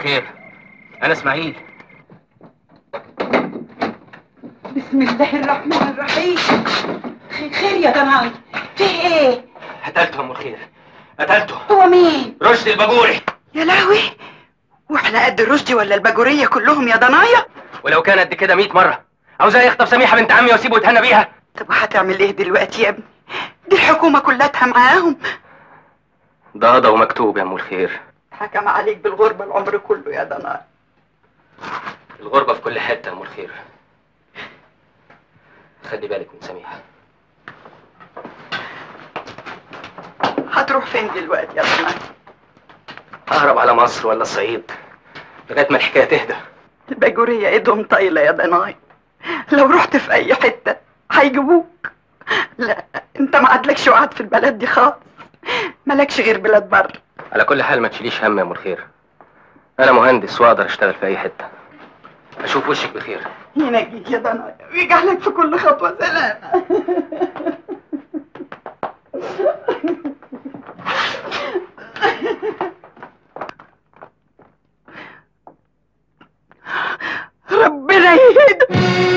الخير، أنا إسماعيل. بسم الله الرحمن الرحيم. خير يا ضناي، فيه ايه؟ قتلته يا أم الخير، قتلته. هو مين؟ رشدي الباجوري. يا لهوي، واحنا قد رشدي ولا الباجورية كلهم يا ضنايا؟ ولو كان قد كده 100 مرة، عاوزاه يخطف سميحة بنت عمي واسيبه يتهنى بيها. طب وهتعمل ايه دلوقتي يا ابني؟ دي الحكومة كلها معاهم. ده قضى ومكتوب يا أم الخير. حكم عليك بالغربة العمر كله يا ضناي. الغربة في كل حتة يا أم الخير. خلي بالك من سميحة. هتروح فين دلوقتي يا ضناي؟ أهرب على مصر ولا الصعيد لغاية ما الحكاية تهدى. الباجورية ايدهم طايلة يا ضناي، لو رحت في أي حتة هيجيبوك. لا، أنت ما عادلكش وقعد في البلد دي خالص، مالكش غير بلاد بره. على كل حال ما تشيليش هم يا أم الخير، أنا مهندس وأقدر أشتغل في أي حتة. أشوف وشك بخير. ينجيك يا ضناي ويجعلك في كل خطوة سلامة. ربنا يهديك.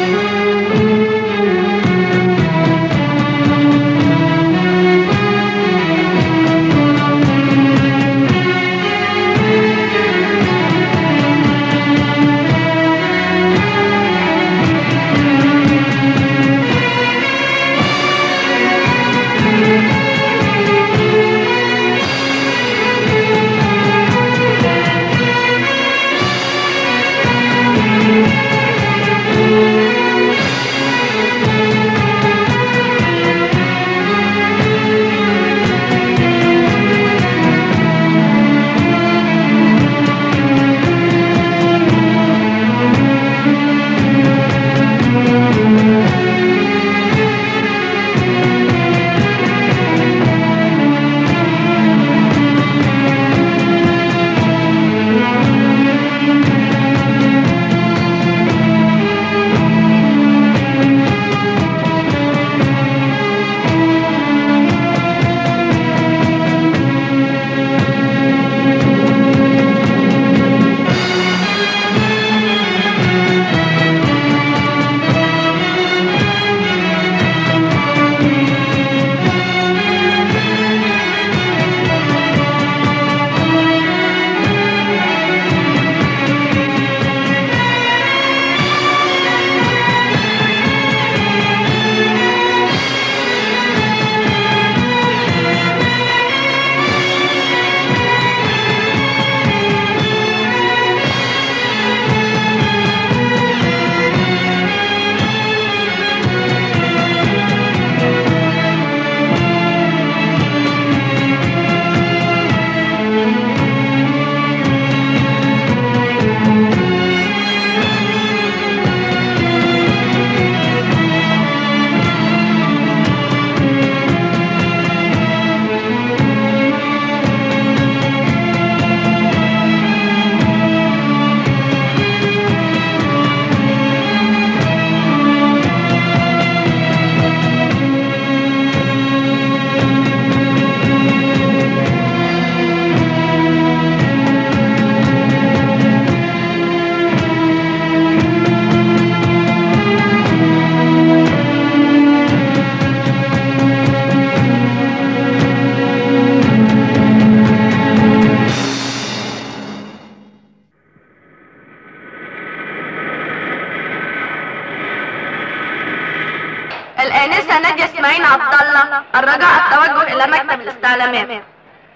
الآنسة نادية اسماعيل عبد الله، الرجاء التوجه إلى مكتب الاستعلامات.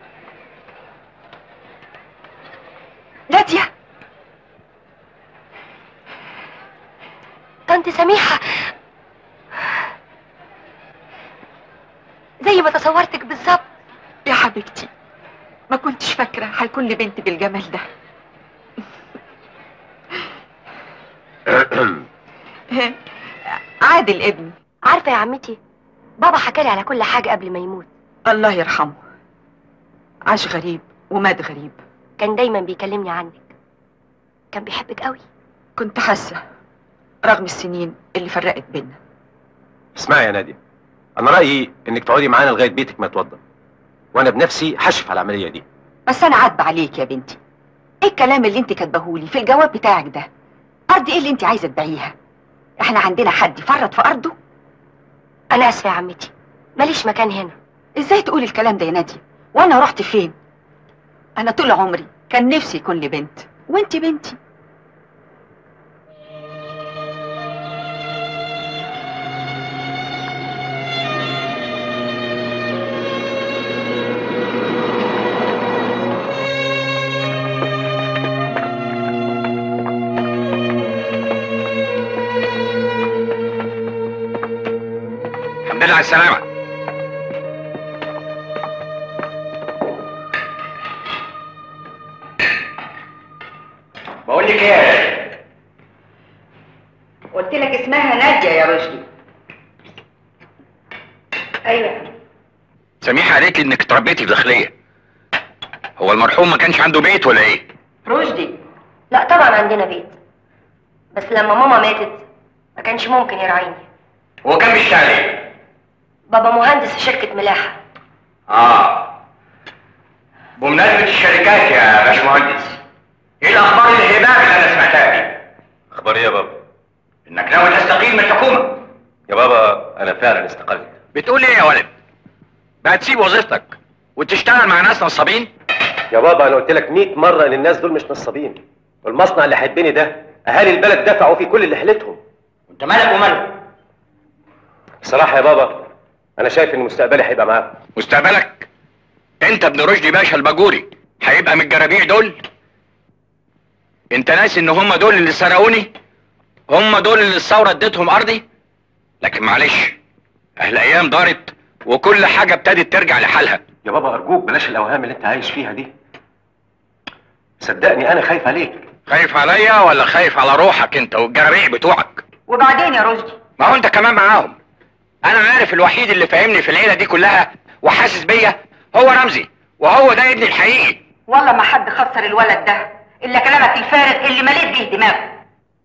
نادية، طنط سميحة زي ما تصورتك بالظبط. يا حبيبتي، ما كنتش فاكرة هيكون لي بنت بالجمال ده. عادل ابني. عارفة يا عمتي، بابا حكالي على كل حاجة قبل ما يموت. الله يرحمه، عاش غريب ومات غريب. كان دايما بيكلمني عنك، كان بيحبك قوي. كنت حاسة رغم السنين اللي فرقت بينا. اسمعي يا نادية، أنا رأيي إنك تقعدي معانا لغاية بيتك ما يتوضب، وأنا بنفسي هشرف على العملية دي. بس أنا عاتبة عليك يا بنتي، ايه الكلام اللي انت كاتباهولي في الجواب بتاعك ده؟ ارض ايه اللي انت عايزه تبيعيها؟ احنا عندنا حد يفرط في ارضه؟ انا اسفه يا عمتي، ماليش مكان هنا. ازاي تقولي الكلام ده يا ناديه؟ وانا رحت فين؟ انا طول عمري كان نفسي يكون لي بنت، وانت بنتي. الحمد لله على السلامة. بقول لك ايه؟ قلت لك اسمها ناديه يا رشدي. ايوه. سميحة قالت لي انك اتربيتي في داخلية. هو المرحوم ما كانش عنده بيت ولا ايه؟ رشدي. لا طبعا عندنا بيت، بس لما ماما ماتت ما كانش ممكن يراعيني. هو كان بيشتغل ايه؟ بابا مهندس في شركه ملاحه. بمناسبة الشركات يا باشمهندس، ايه الاخبار الهباب اللي انا سمعتها دي؟ اخبار ايه يا بابا؟ انك ناوي تستقيل من الحكومة. يا بابا انا فعلا استقلت. بتقول ايه يا ولد؟ بقى تسيب وظيفتك وتشتغل مع ناس نصابين؟ يا بابا انا قلت لك 100 مره ان الناس دول مش نصابين، والمصنع اللي هيتبني ده اهالي البلد دفعوا فيه كل اللي حيلتهم. انت مالك وماله؟ بصراحه يا بابا انا شايف ان مستقبلي هيبقى معاهم. مستقبلك؟ انت ابن رشدي باشا الباجوري هيبقى من الجرابيع دول؟ انت ناسي ان هم دول اللي سرقوني؟ هم دول اللي الثوره اديتهم ارضي؟ لكن معلش، الايام دارت وكل حاجه ابتدت ترجع لحالها. يا بابا ارجوك بلاش الاوهام اللي انت عايش فيها دي. صدقني انا خايف عليك. خايف عليا ولا خايف على روحك انت والجرابيع بتوعك؟ وبعدين يا رشدي؟ ما هو انت كمان معاهم. انا عارف الوحيد اللي فاهمني في العيله دي كلها وحاسس بيا هو رمزي، وهو ده ابني الحقيقي. والله ما حد خسر الولد ده الا كلامك الفارغ اللي مليت بيه دماغه.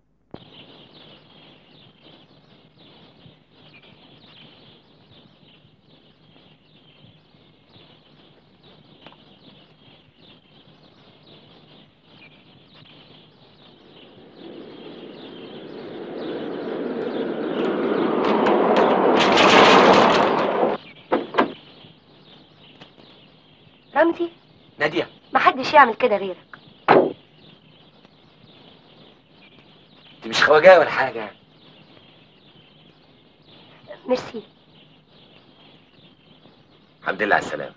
رمزي، ناديه محدش يعمل كده غيرك. انت مش خواجايه ولا حاجه؟ ميرسي. الحمد لله على السلامه.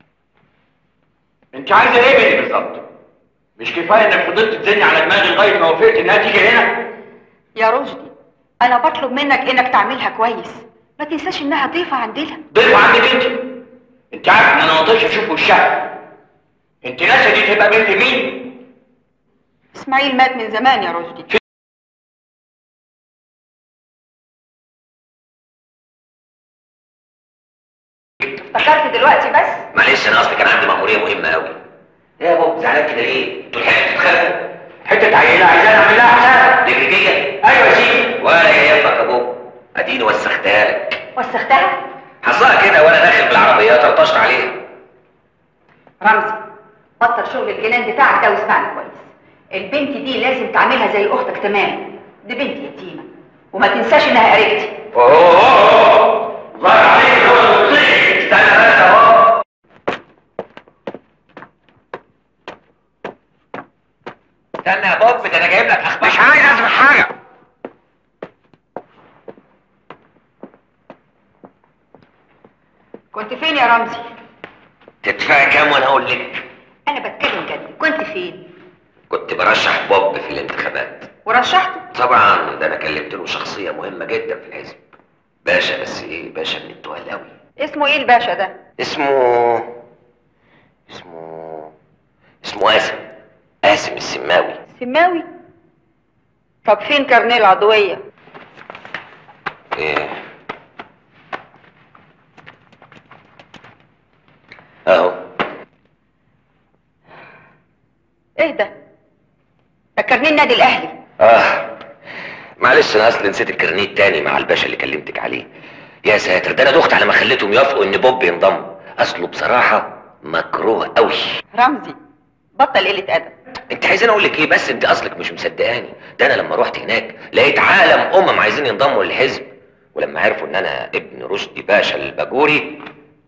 انت عايزه ايه مني بالظبط؟ مش كفايه انك فضلت تزني على دماغي لغايه ما وافقت انها تيجي هنا؟ يا رشدي انا بطلب منك انك تعملها كويس، ما تنساش انها ضيفه عندنا. ضيفه عندك انت؟ انت عارف ان انا ما اقدرش اشوف وشها. انت ناسه دي تبقى بنت مين؟ اسماعيل مات من زمان يا رشدي. افتكرت دلوقتي بس؟ معلش انا اصلي كان عندي مأمورية مهمة قوي. ايه يا بابا زعلان كده ليه؟ انتوا الحقيقة بتتخانقوا؟ حته عيله عايزانا اعمل لها حساب. ليبريكية؟ ايوه يا سيدي. ولا يهمك يا بابا، اديني وسختها لك. وسختها؟ حصلها كده وانا داخل بالعربية طرطشت عليها. رمزي بطل شغل الجنان بتاعك ده واسمعني كويس. البنت دي لازم تعملها زي اختك تمام، دي بنت يتيمه وما تنساش انها قريبتي. اوه ظهر عليك هو المصير. استنى بس اهو. استنى يا بابا ده انا جايب لك اخبار. مش عايز اسمع حاجه. كنت فين يا رمزي؟ تدفع كام وانا اقول لك؟ انا بتكلم جد، كنت فين؟ كنت برشح بوب في الانتخابات. ورشحته؟ طبعا ده انا كلمت له شخصية مهمة جدا في الحزب. باشا، بس ايه باشا من التقال قوي. اسمه ايه الباشا ده؟ اسمه قاسم السماوي. سماوي؟ طب فين كارنيه العضوية؟ ايه اهو. ايه ده؟ ده كارنيه النادي الاهلي. معلش انا اصلا نسيت الكارنيه تاني مع الباشا اللي كلمتك عليه. يا ساتر، ده انا دخت على ما خليتهم يوافقوا ان بوب ينضم. اصله بصراحة مكروه قوي. رمزي بطل قله ادب. انت عايزين اقول لك ايه؟ بس انت اصلك مش مصدقاني. ده انا لما رحت هناك لقيت عالم عايزين ينضموا للحزب، ولما عرفوا ان انا ابن رشدي باشا الباجوري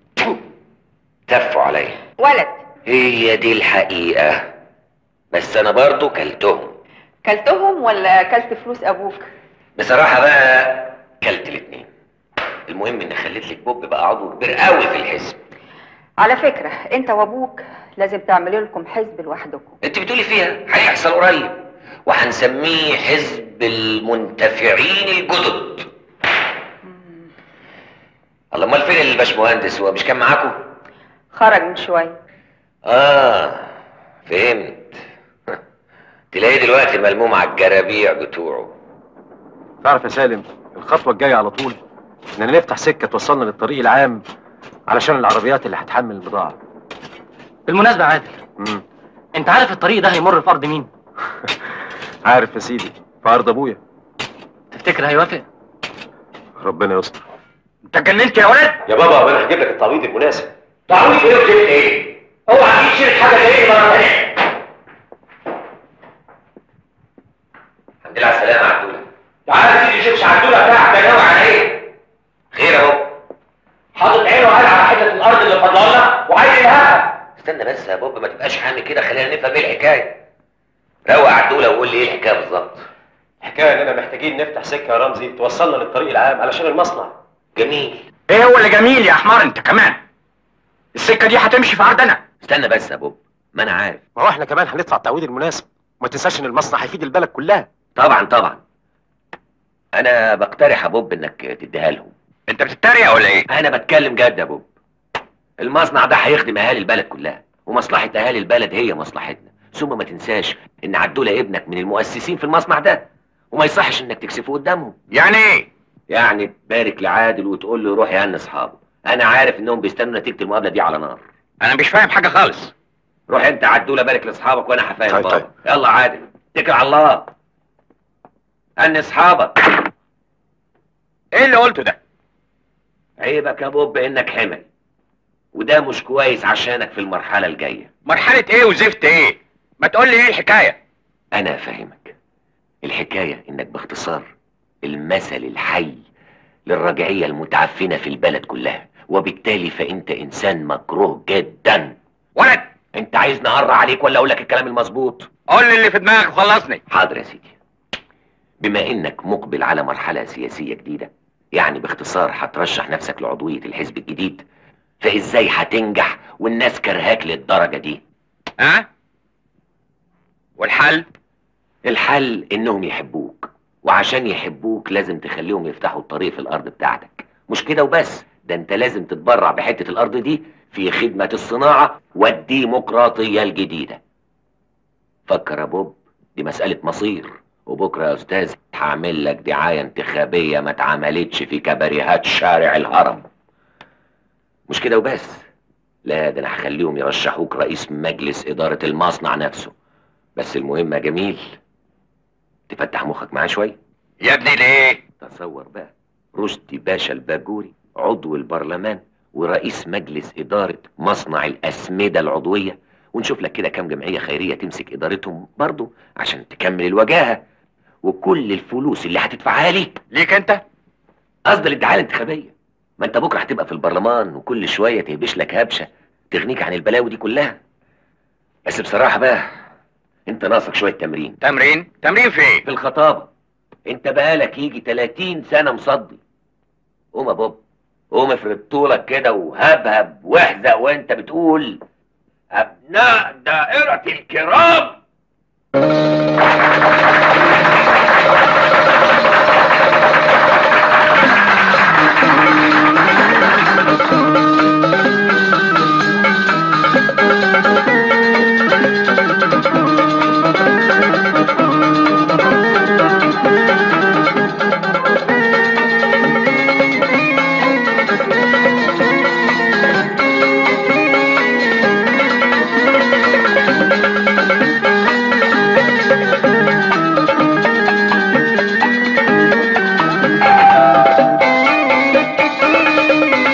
تفوا عليا. ولد. هي دي الحقيقه، بس انا برضو كلتهم ولا كلت فلوس ابوك؟ بصراحه بقى كلت الاتنين. المهم ان خليت لك بوب بقى عضو كبير قوي في الحزب. على فكره انت وابوك لازم تعملوا لكم حزب لوحدكم. انت بتقولي فيها هيحصل قريب، وهنسميه حزب المنتفعين الجدد. الله، امال فين الباشمهندس؟ هو مش كان معاكم؟ خرج من شويه. فهمت. تلاقيه دلوقتي ملموم على الجرابيع بتوعه. تعرف يا سالم، الخطوه الجايه على طول اننا نفتح سكه توصلنا للطريق العام علشان العربيات اللي هتحمل البضاعه. بالمناسبه يا عادل، انت عارف الطريق ده هيمر في ارض مين؟ عارف يا سيدي، في ارض ابويا. تفتكر هيوافق؟ ربنا يستر. انت اتجننت يا ولد؟ يا بابا انا هجيب لك التعويض المناسب. تعويض ايه وجبت ايه؟ اوعى تشيل حاجه زي ايه مره ثانيه. الحمد لله على السلامه يا عبدوله. تعالى تيجي شوف عبدوله بتاعك ده ناوي على ايه؟ خير اهو. حاطط عينه على حته الارض اللي فاضله وعايز يلهبها. استنى بس يا بوب، ما تبقاش حامي كده، خلينا نفهم ايه الحكايه. روق عبدوله وقول لي ايه الحكايه بالظبط. الحكايه اننا محتاجين نفتح سكه يا رمزي توصلنا للطريق العام علشان المصنع. جميل. ايه هو اللي جميل يا حمار انت كمان؟ السكه دي هتمشي في ارضنا. استنى بس يا بوب، ما انا عارف. ما هو احنا كمان هندفع التعويض المناسب، وما تنساش ان المصنع هيفيد البلد كلها. طبعا. انا بقترح يا بوب انك تديها لهم. انت بتتريق ولا ايه؟ انا بتكلم جد يا بوب. المصنع ده هيخدم اهالي البلد كلها، ومصلحه اهالي البلد هي مصلحتنا. ثم ما تنساش ان عدوله ابنك من المؤسسين في المصنع ده، وما يصحش انك تكسفه قدامهم. يعني ايه؟ يعني تبارك لعادل وتقول له روح يهني اصحابه. انا عارف انهم بيستنوا نتيجه المقابله دي على نار. انا مش فاهم حاجه خالص. روح انت عدوله بارك لاصحابك وانا هفهم طيب بابا. طيب. يلا عادل، اتكل على الله. هني اصحابك. ايه اللي قلته ده؟ عيبك يا بوب انك حمل، وده مش كويس عشانك في المرحله الجايه. مرحله ايه وزفت ايه؟ ما تقول لي ايه الحكايه؟ انا افهمك. الحكايه انك باختصار المثل الحي للرجعيه المتعفنه في البلد كلها، وبالتالي فانت انسان مكروه جدا. ولد، انت عايز نقرع عليك ولا اقول لك الكلام المظبوط؟ قول لي اللي في دماغك وخلصني. حاضر يا سيدي. بما انك مقبل على مرحله سياسيه جديده، يعني باختصار هترشح نفسك لعضويه الحزب الجديد، فازاي هتنجح والناس كرهاك للدرجه دي؟ والحل؟ الحل انهم يحبوك، وعشان يحبوك لازم تخليهم يفتحوا الطريق في الارض بتاعتك. مش كده وبس، ده انت لازم تتبرع بحته الارض دي في خدمه الصناعه والديمقراطيه الجديده. فكر يا بوب، دي مساله مصير. وبكره يا استاذ هعمل لك دعايه انتخابيه ما اتعملتش في كباريهات شارع الهرم. مش كده وبس، لا ده انا هخليهم يرشحوك رئيس مجلس اداره المصنع نفسه. بس المهم يا جميل تفتح مخك معاه شويه. يا ابني ليه؟ تصور بقى، رشدي باشا الباجوري عضو البرلمان ورئيس مجلس اداره مصنع الاسمده العضويه، ونشوف لك كده كام جمعيه خيريه تمسك ادارتهم برضه عشان تكمل الوجاهه. وكل الفلوس اللي هتدفعها لي ليك انت؟ قصدي الادعاء الانتخابيه. ما انت بكره هتبقى في البرلمان وكل شويه تهبش لك هبشه تغنيك عن البلاوي دي كلها. بس بصراحه بقى انت ناقصك شويه تمرين. تمرين في ايه؟ في الخطابه. انت بقالك يجي 30 سنه مصدي. قوم يا بوب، قوم افرد طولك كده وهبهب واحزق وانت بتقول ابناء دائره الكرام.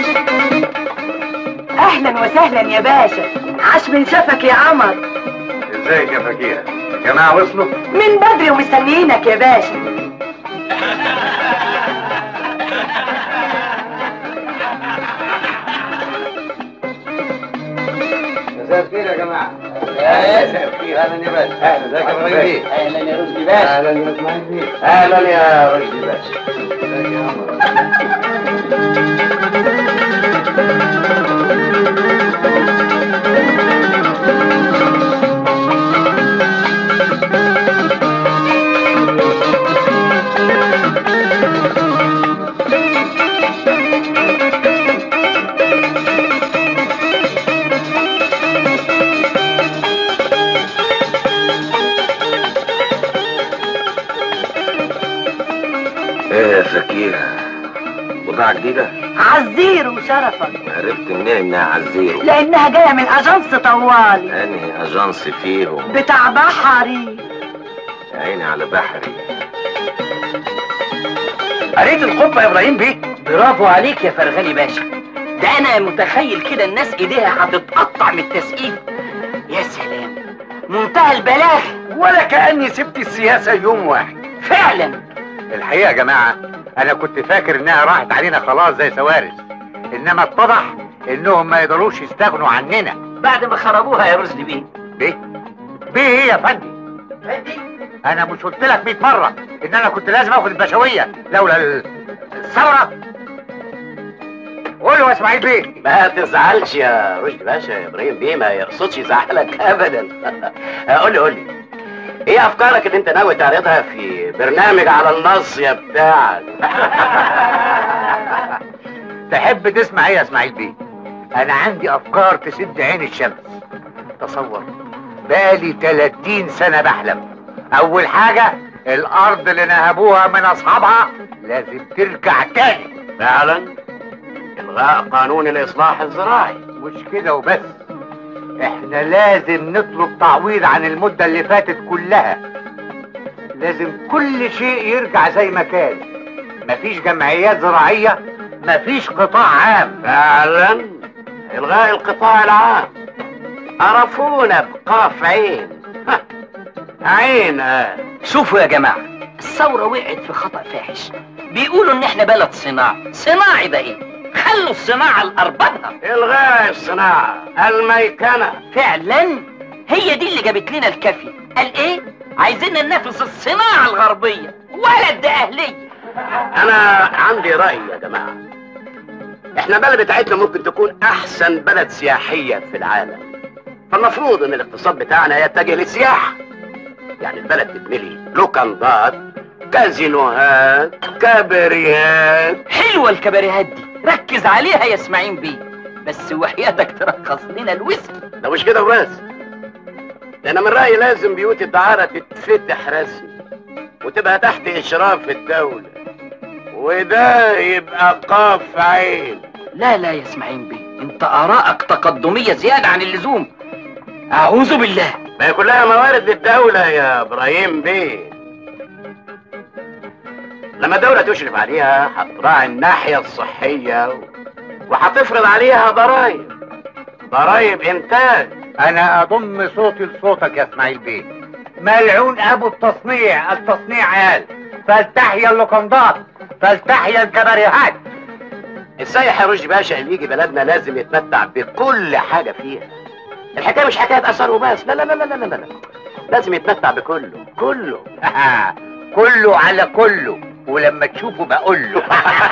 اهلا وسهلا يا باشا، عاش من شافك يا قمر. ازيك يا فكيرة؟ الجماعة وصلوا؟ من بدري ومستنيينك يا باشا. مساء الخير يا جماعة. مساء الخير. اهلا يا باشا. اهلا. ازيك يا ابراهيم؟ اهلا يا رشدي باشا. اهلا يا اسماعيل بيه. اهلا يا رشدي باشا. ازيك يا عمر؟ ايه يا فكيرة؟ بضاعة جديدة؟ عزيرو شرفا. عرفت منين انها عزيرو؟ لانها جايه من اجنس طوالي. انهي اجنس فيهم؟ بتاع بحري. يا عيني على بحري. قريت الخطبة يا ابراهيم بيه؟ برافو عليك يا فرغلي باشا. ده انا متخيل كده الناس ايديها هتتقطع من التسقيف. يا سلام، منتهى البلاغ. ولا كأني سبت السياسة يوم واحد. فعلا. الحقيقة يا جماعة أنا كنت فاكر إنها راحت علينا خلاص زي سوارس، إنما اتضح إنهم ما يقدروش يستغنوا عننا بعد ما خربوها يا رشدي بيه. بيه؟ بيه إيه يا فندي؟ أنا مش قلت لك 100 مرة إن أنا كنت لازم آخد البشوية لولا الثورة؟ قول له يا إسماعيل بيه. ما تزعلش يا رشدي باشا، يا ابراهيم بيه ما يقصدش يزعلك ابدا. قول لي ايه افكارك اللي انت ناوي تعرضها في برنامج على النص يا بتاعك؟ تحب تسمع ايه يا اسماعيل بيه؟ انا عندي افكار تسد عين الشمس. تصور بقالي 30 سنة بحلم. اول حاجة الارض اللي نهبوها من اصحابها لازم ترجع تاني. فعلا الغاء قانون الاصلاح الزراعي. مش كده وبس، احنا لازم نطلب تعويض عن المدة اللي فاتت كلها. لازم كل شيء يرجع زي ما كان. مفيش جمعيات زراعية، مفيش قطاع عام. فعلا الغاء القطاع العام. عرفونا بقاف عين. عين. شوفوا يا جماعة، الثورة وقعت في خطأ فاحش. بيقولوا ان احنا بلد صناعي. صناعي ده ايه؟ خلوا الصناعة لأربابها. الغاء الصناعة، الميكنة. فعلا هي دي اللي جابت لنا الكافية. قال ايه؟ عايزين ننافس الصناعة الغربية. ولد ده أهلية. أنا عندي رأي يا جماعة. احنا البلد بتاعتنا ممكن تكون أحسن بلد سياحية في العالم. فالمفروض إن الاقتصاد بتاعنا يتجه للسياحة. يعني البلد تتملي لوكاندات، كازينوهات، كاباريهات. حلوة الكباريهات دي، ركز عليها يا اسماعيل بيه. بس وحياتك ترخص لنا الويسكي. ده مش كده وبس، انا من رأيي لازم بيوت الدعارة تتفتح رسمي وتبقى تحت اشراف الدولة، وده يبقى قاف عين. لا لا يا اسماعيل بيه، انت ارائك تقدمية زيادة عن اللزوم. اعوذ بالله. ما هي كلها موارد للدولة يا ابراهيم بيه. لما الدولة تشرف عليها هتراعي الناحية الصحية وهتفرض عليها ضرايب انتاج. انا اضم صوتي لصوتك يا اسماعيل بيه. ملعون ابو التصنيع قال فلتحيا اللوكندات، فلتحيا الكباريهات. السايح يا رشدي باشا اللي يجي بلدنا لازم يتمتع بكل حاجة فيها. الحكاية مش حكاية اثر وبس، لا لا لا لا لا لا، لازم يتمتع بكله كله. كله على كله، ولما تشوفه بقول له.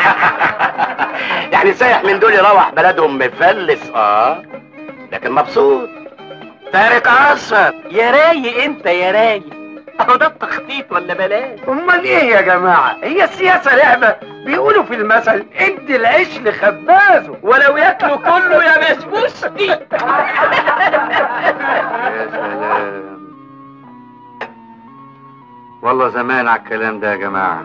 يعني السايح من دول يروح بلدهم مفلس لكن مبسوط تارك اثر. يا رايق انت يا رايق. اهو ده التخطيط ولا بلاش؟ امال ايه يا جماعه؟ هي السياسه لعبه؟ بيقولوا في المثل ادي العيش لخبازه ولو ياكلوا كله يا بسبوستي. يا سلام، والله زمان على الكلام ده يا جماعه.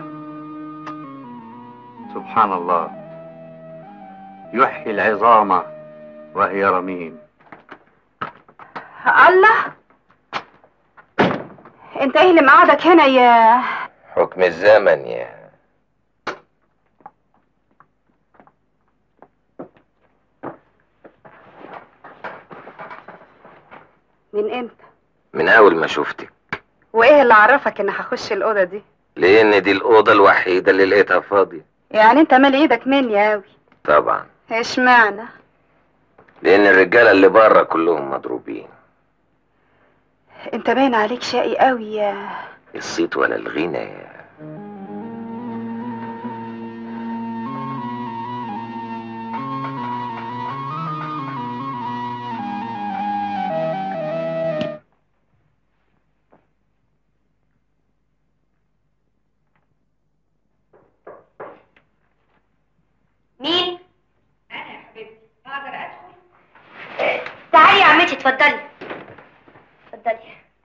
سبحان الله، يحيي العظام وهي رميم. الله، انت ايه اللي مقعدك هنا يا حكم الزمن يا من امتى؟ من اول ما شفتك. وايه اللي عرفك ان هخش الاوضه دي؟ لان دي الاوضه الوحيده اللي لقيتها فاضيه. يعني انت مال ايدك مني اوي. طبعا. اشمعنى؟ لان الرجاله اللي بره كلهم مضروبين. انت باين عليك شقي قوي يا الصيت ولا الغنى. مين؟ انا يا حبيبتي. اقدر ادخل؟ تعالي يا عمتي، اتفضلي. اتفضلي.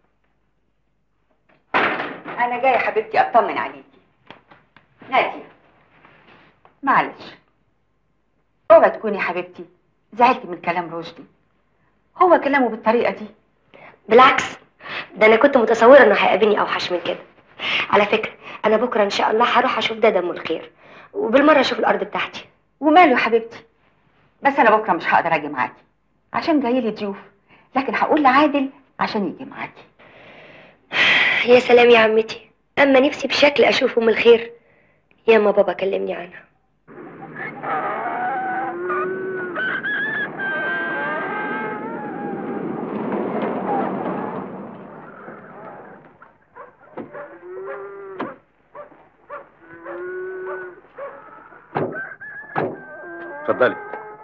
انا جايه حبيبتي اطمن عليكي. ناديه، معلش، اوعي تكوني حبيبتي زعلتي من كلام رشدي. هو كلامه بالطريقه دي؟ بالعكس، ده انا كنت متصوره انه هيقابلني اوحش من كده. على فكره انا بكره ان شاء الله هروح اشوف ده دم الخير، وبالمره اشوف الارض بتاعتي. وماله يا حبيبتي، بس انا بكره مش هقدر اجي معاكي عشان جايلي ضيوف، لكن هقول لعادل عشان يجي معاكي. يا سلام يا عمتي، اما نفسي بشكل اشوف ام الخير. ياما بابا كلمني عنها. اتفضلي.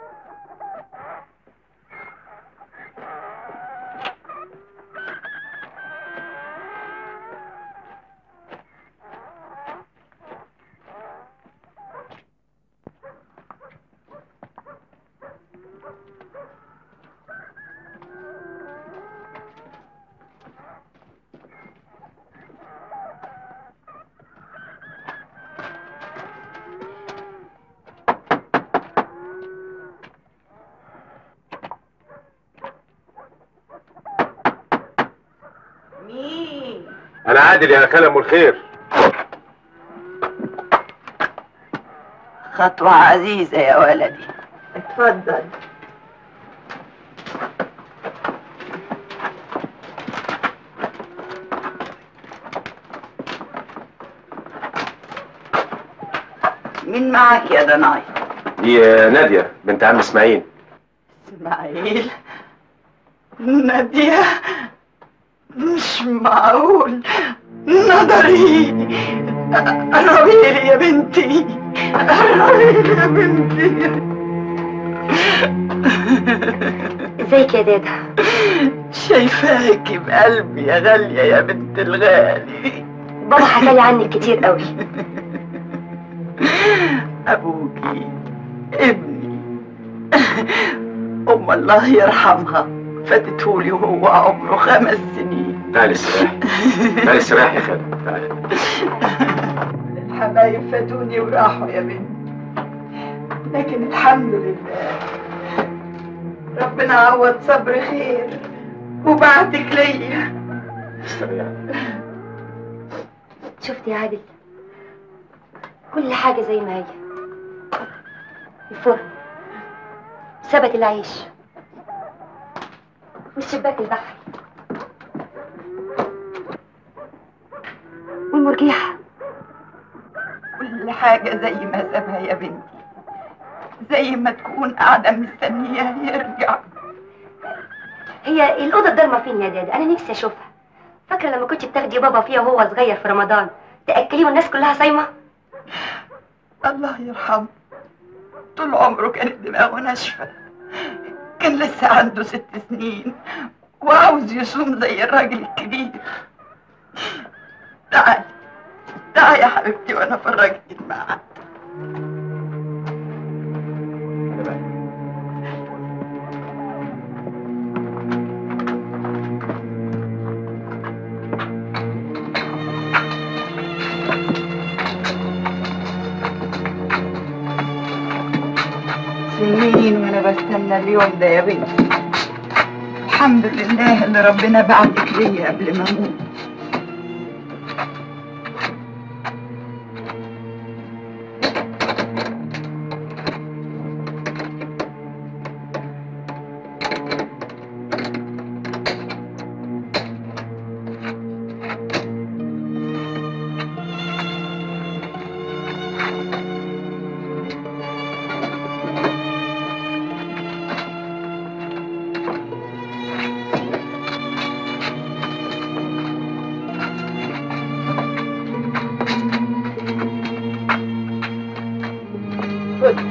أنا عادل يا خالة أم الخير. خطوة عزيزة يا ولدي، اتفضل. مين معاك يا دناي؟ دي نادية بنت عم إسماعيل. إسماعيل؟ نادية؟ مش معقول. نظري، قربي لي يا بنتي، قربي لي يا بنتي. ازيك يا دادا؟ شايفاكي بقلبي يا غالية يا بنت الغالي. بابا حكالي عنك كتير قوي. ابوكي ابني، ام الله يرحمها فاتتهولي وهو عمره 5 سنين. تعالي استريحي، تعالي استريحي يا خالة، تعالي. الحبايب فاتوني وراحوا يا بنتي، لكن الحمد لله ربنا عوض صبر خير وبعتك ليا. استريحي. شفت يا عادل، كل حاجة زي ما هي. الفرن، سبت العيش، والشباك البحر، والمرجيحة. كل حاجة زي ما سابها يا بنتي، زي ما تكون قاعدة مستنياه يرجع. هي الأوضة الضلمة فين يا دادا؟ أنا نفسي أشوفها. فاكرة لما كنت بتاخدي بابا فيها وهو صغير في رمضان تأكليه والناس كلها صايمة؟ الله يرحمه، طول عمره كانت دماغه ناشفة، كان لسه عنده 6 سنين وعاوز يصوم زي الراجل الكبير. تعالي تعالي يا حبيبتي وانا فرجتك الميعاد. سنين وانا بستنى اليوم ده يا بنتي. الحمد لله اللي ربنا بعتك ليا قبل ما اموت. خد.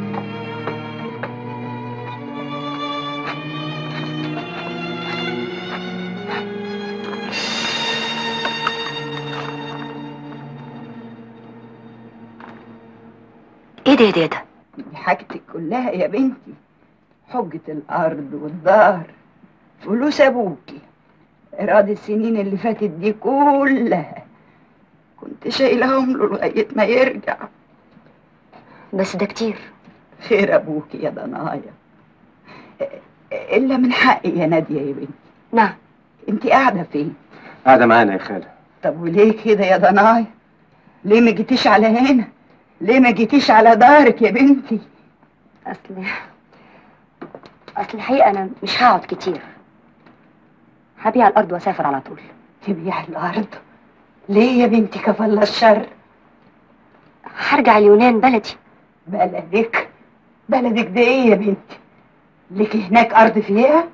ايه ده يا دادا؟ دي حاجتك كلها يا بنتي، حجة الأرض والدار، فلوس أبوكي، إيراد السنين اللي فاتت دي كلها كنت شايلهم له لغاية ما يرجع. بس ده كتير. خير أبوكي يا ضنايا، إلا من حقي يا نادية يا بنتي. نعم. أنت قاعدة فين؟ قاعدة معانا يا خالة. طب وليه كده يا ضنايا؟ ليه ما جيتيش على هنا؟ ليه ما جيتيش على دارك يا بنتي؟ اصل الحقيقة انا مش هقعد كتير، هبيع الارض واسافر على طول. تبيع الأرض؟ ليه يا بنتي كفل الشر؟ هرجع اليونان بلدي. بلدك؟ بلدك ده ايه يا بنتي؟ لك هناك أرض فيها؟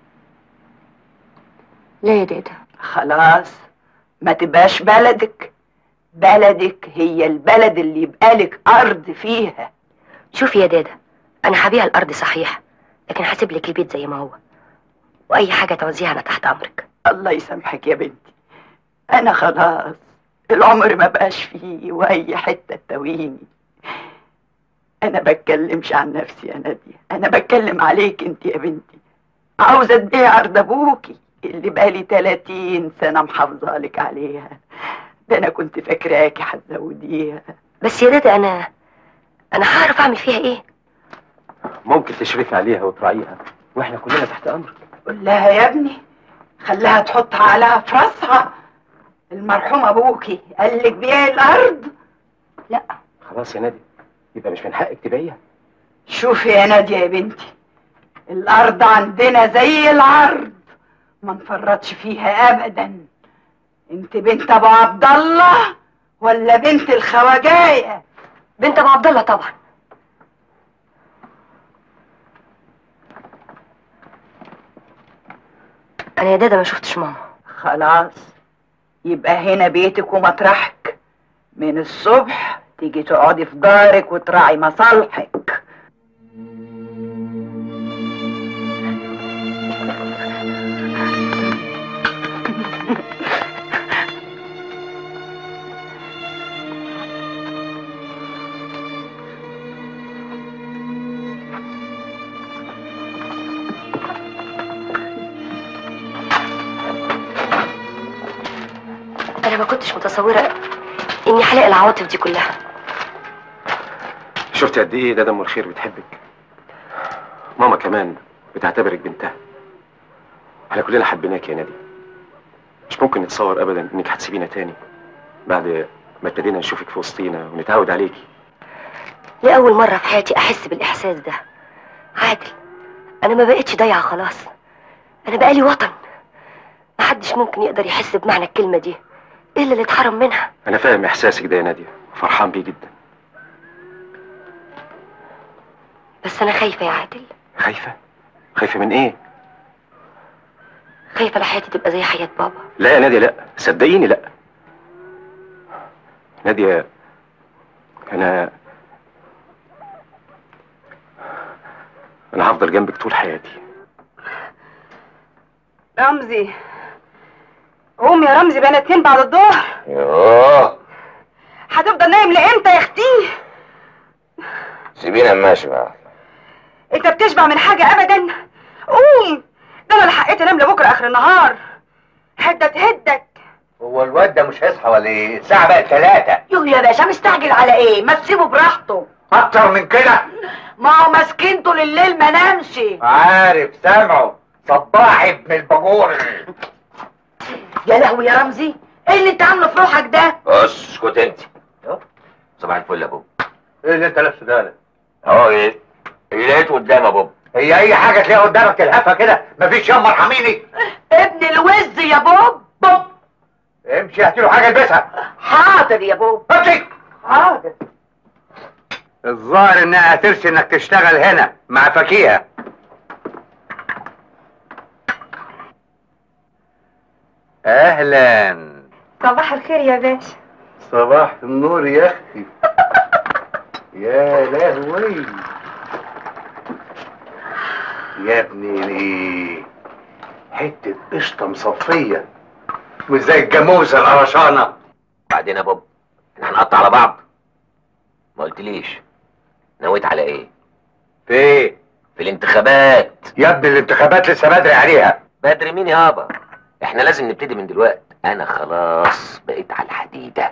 لا يا دادا. خلاص ما تبقاش بلدك، بلدك هي البلد اللي يبقى لك أرض فيها. شوفي يا دادا، انا هبيع الارض صحيح، لكن هسيب لك البيت زي ما هو، واي حاجة توزيها انا تحت امرك. الله يسامحك يا بنتي، أنا خلاص العمر ما بقاش فيه وأي حتة تتويني. أنا بتكلمش عن نفسي يا نادية، أنا بتكلم عليك أنت يا بنتي. عاوزة تبيع أرض أبوكي اللي بقالي 30 سنة محافظالك عليها، ده أنا كنت فاكراكي هتزوديها. بس يا دادا انا هعرف اعمل فيها ايه؟ ممكن تشرفي عليها وتراعيها واحنا كلنا تحت امرك. قول لها يا ابني، خليها تحط عقلها في راسها. المرحوم ابوكي قال لك بيعي الارض؟ لا. خلاص يا نادي، يبقى مش من حقك تبيعيها. شوفي يا نادية يا بنتي، الارض عندنا زي العرض، ما نفرطش فيها ابدا. انت بنت ابو عبد الله ولا بنت الخواجايه؟ بنت ابو عبد الله طبعا. انا يا دادا ما شفتش ماما. خلاص يبقى هنا بيتك ومطرحك، من الصبح تيجي تقعدي في دارك وتراعي مصالحك. انا ما كنتش متصوره اني هلاقي العواطف دي كلها. شفت قد ايه دادا ام الخير بتحبك؟ ماما كمان بتعتبرك بنتها. احنا كلنا حبيناك يا نادي، مش ممكن نتصور ابدا انك هتسيبينا تاني بعد ما ابتدينا نشوفك في وسطينا ونتعود عليكي. لأول مرة في حياتي احس بالاحساس ده. عادل، انا ما بقتش ضايعه خلاص، انا بقالي وطن. محدش ممكن يقدر يحس بمعنى الكلمه دي الا اللي اتحرم منها. انا فاهم احساسك ده يا ناديه وفرحان بيه جدا، بس انا خايفه يا عادل. خايفه؟ خايفه من ايه؟ خايفه لحياتي تبقى زي حياه بابا. لا يا ناديه، لا صدقيني، لا ناديه، انا هفضل جنبك طول حياتي. رمزي، قوم يا رمزي، بقينا 2 بعد الظهر. يوه، هتفضل نايم لامتى يا اختي؟ سيبينا ماشي بقى. انت بتشبع من حاجه ابدا؟ قوم، ده انا لحقت انام لبكره اخر النهار. هدك. هو الواد ده مش هيصحى ولا ايه؟ الساعة بقت 3. يوه يا باشا، مستعجل على ايه؟ ما تسيبه براحته. أكتر من كده؟ ما هو ماسكين طول الليل ما نامش. عارف، سامعه صباح ابن الباجور. يا لهوي يا رمزي، ايه اللي انت عامله في روحك ده؟ اسكت انت. صباح الفل يا بابا. ايه اللي انت لابسه ده؟ اهو ايه؟ اللي لقيته قدام يا بابا. هي اي حاجه تلاقيها قدامك تلهفها كده؟ مفيش يما ارحميني. ابن الوز يا بوب. امشي هاتي له حاجه البسها. حاضر يا بوب. امشي. حاضر. الظاهر انها هترسي انك تشتغل هنا مع فكيهه. اهلا. صباح الخير يا باشا. صباح النور يا اختي. يا لهوي يا ابني، حته قشطه مصفيه مش زي الجاموسه القرشانه. بعدين يا بابا احنا هنقطع على بعض. ما قلتليش نويت على ايه؟ في ايه؟ في الانتخابات يا ابني الانتخابات لسه بدري عليها. بدري مين يابا؟ احنا لازم نبتدي من دلوقتي. انا خلاص بقيت على الحديده.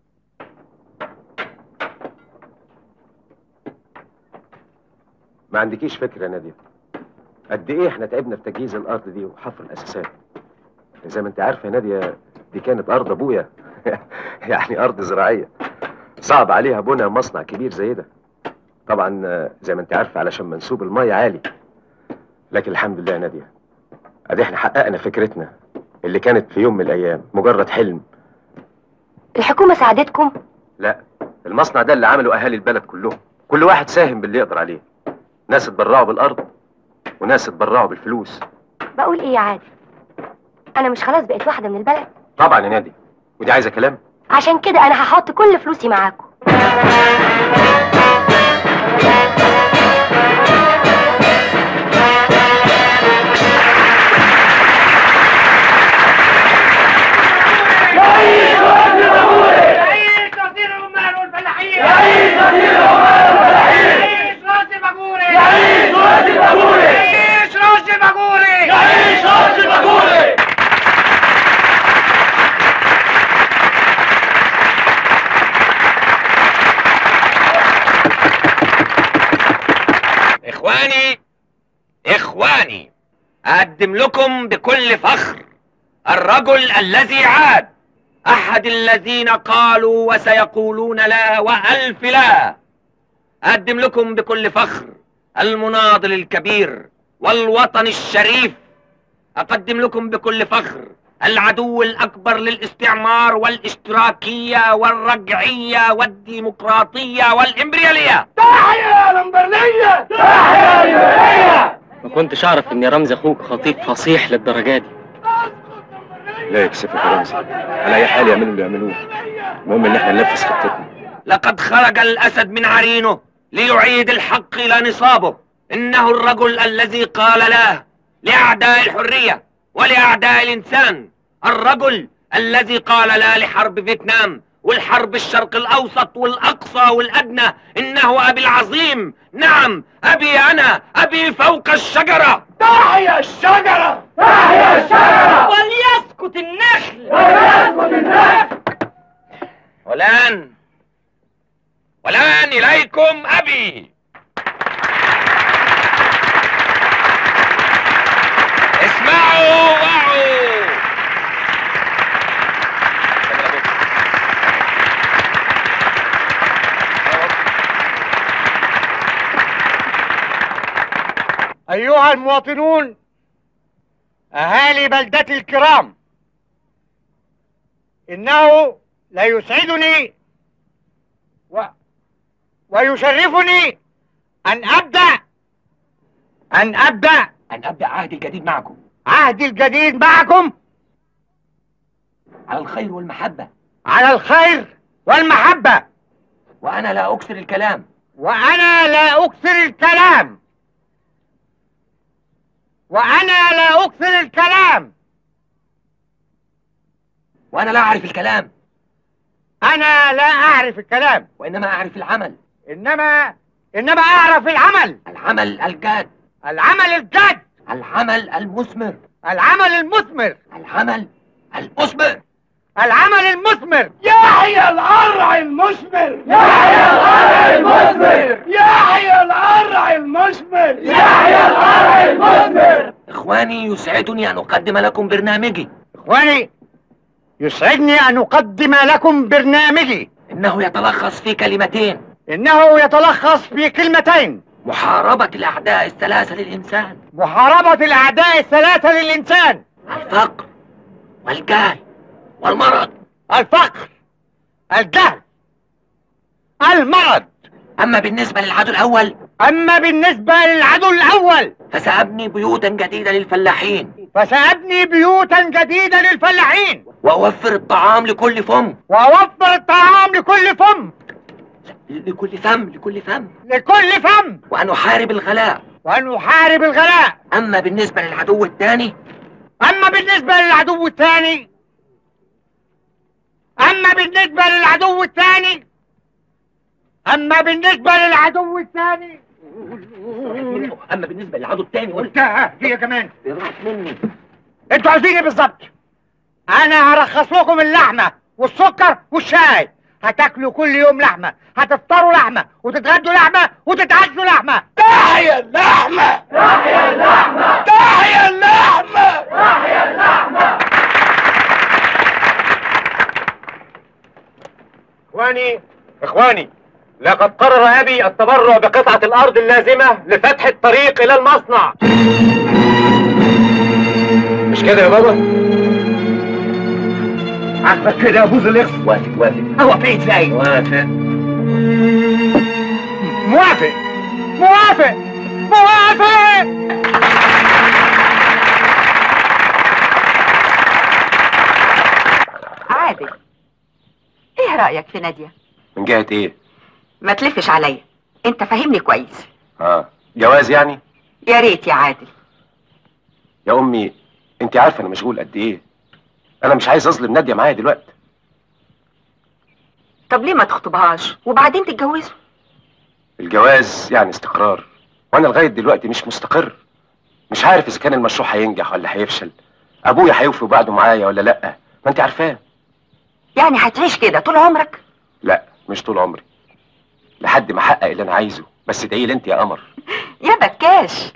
ما عندكيش فكره يا ناديه قد ايه احنا تعبنا في تجهيز الارض دي وحفر الاساسات. زي ما انت عارفه يا ناديه دي كانت ارض ابويا يعني ارض زراعيه صعب عليها بناء مصنع كبير زي ده. طبعا زي ما انت عارفه علشان منسوب الميه عالي، لكن الحمد لله يا ناديه ادي احنا حققنا فكرتنا اللي كانت في يوم من الايام مجرد حلم. الحكومة ساعدتكم؟ لا، المصنع ده اللي عمله اهالي البلد كلهم، كل واحد ساهم باللي يقدر عليه. ناس اتبرعوا بالارض وناس اتبرعوا بالفلوس. بقول ايه يا عادل؟ انا مش خلاص بقيت واحدة من البلد؟ طبعا يا نادي، ودي عايزه كلام. عشان كده انا هحط كل فلوسي معاكم. إخواني أقدم لكم بكل فخر الرجل الذي عاد، أحد الذين قالوا وسيقولون لا وألف لا. أقدم لكم بكل فخر المناضل الكبير والوطن الشريف. أقدم لكم بكل فخر العدو الأكبر للاستعمار والاشتراكية والرجعية والديمقراطية والإمبريالية. تحيا يا الإمبريالية! تحيا الإمبريالية! ما كنتش اعرف ان رمزي اخوك خطيب فصيح للدرجه دي. لا يكسفك يا رمزي، على اي حال يعملوا اللي يعملوه، المهم ان احنا ننفذ خطتنا. لقد خرج الأسد من عرينه ليعيد الحق إلى نصابه. إنه الرجل الذي قال لا لأعداء الحرية ولأعداء الإنسان، الرجل الذي قال لا لحرب فيتنام والحرب الشرق الأوسط والأقصى والأدنى. إنه أبي العظيم، نعم أبي أنا، أبي فوق الشجرة. تحيا الشجرة! تحيا الشجرة! وليسكت النخل! وليسكت النخل! والآن إليكم أبي. اسمعوا وعوا. أيها المواطنون، أهالي بلدتي الكرام، إنه لا يسعدني ويشرفني أن أبدأ عهد الجديد معكم. عهدي الجديد معكم على الخير والمحبة. على الخير والمحبة. وأنا لا أكثر الكلام. وأنا لا أكثر الكلام. وأنا لا أكثر الكلام. وأنا لا أعرف الكلام. أنا لا أعرف الكلام. وإنما أعرف العمل. إنما أعرف العمل. العمل الجاد. العمل الجاد. العمل المثمر. العمل المثمر. العمل المثمر. العمل المثمر. يحيى القرع المثمر! يحيى القرع المثمر. يحيى القرع المثمر! يحيى القرع المثمر. إخواني يسعدني أن أقدم لكم برنامجي. إخواني يسعدني أن أقدم لكم برنامجي. إنه يتلخص في كلمتين. إنه يتلخص في كلمتين: محاربة الأعداء الثلاثة للإنسان. محاربة الأعداء الثلاثة للإنسان: الفقر والجهل والمرض. الفقر، الجهل، المرض. أما بالنسبة للعدو الأول فسأبني بيوتا جديدة للفلاحين. للفلاحين. وأوفر الطعام لكل فم. لكل فم لكل فم لكل فم. ونحارب الغلاء. ونحارب الغلاء. أما بالنسبة للعدو الثاني أما بالنسبة للعدو الثاني أما بالنسبة للعدو الثاني أما بالنسبة للعدو الثاني أما بالنسبة للعدو الثاني قلت هي كمان راحت مني. انتوا عايزين ايه بالظبط؟ انا هرخص لكم اللحمه والسكر والشاي. هتاكلوا كل يوم لحمه، هتفطروا لحمه وتتغدوا لحمه وتتعشوا لحمه. تحيا اللحمه. تحيا اللحمه. تحيا اللحمه. تحيا اللحمه. اخواني لقد قرر ابي التبرع بقطعه الارض اللازمه لفتح الطريق الى المصنع. مش كده يا بابا؟ عاجبك كده يا بوز الاخ؟ وافق. هو في ازاي؟ وافق. موافق. موافق. موافق. عادل، ايه رأيك في نادية؟ من جهه ايه؟ ما تلفش عليا، انت فاهمني كويس. جواز يعني؟ يا ريت يا عادل. يا امي انت عارفه انا مشغول قد ايه. انا مش عايز اظلم ناديه معايا دلوقتي. طب ليه ما تخطبهاش وبعدين تتجوزوا؟ الجواز يعني استقرار، وانا لغايه دلوقتي مش مستقر. مش عارف اذا كان المشروع هينجح ولا هيفشل. ابويا هيوفي بعده معايا ولا لا، ما انت عارفاه. يعني هتعيش كده طول عمرك؟ لا مش طول عمري، لحد ما احقق اللي انا عايزه. بس ادعي لي انت يا قمر. يا بكاش.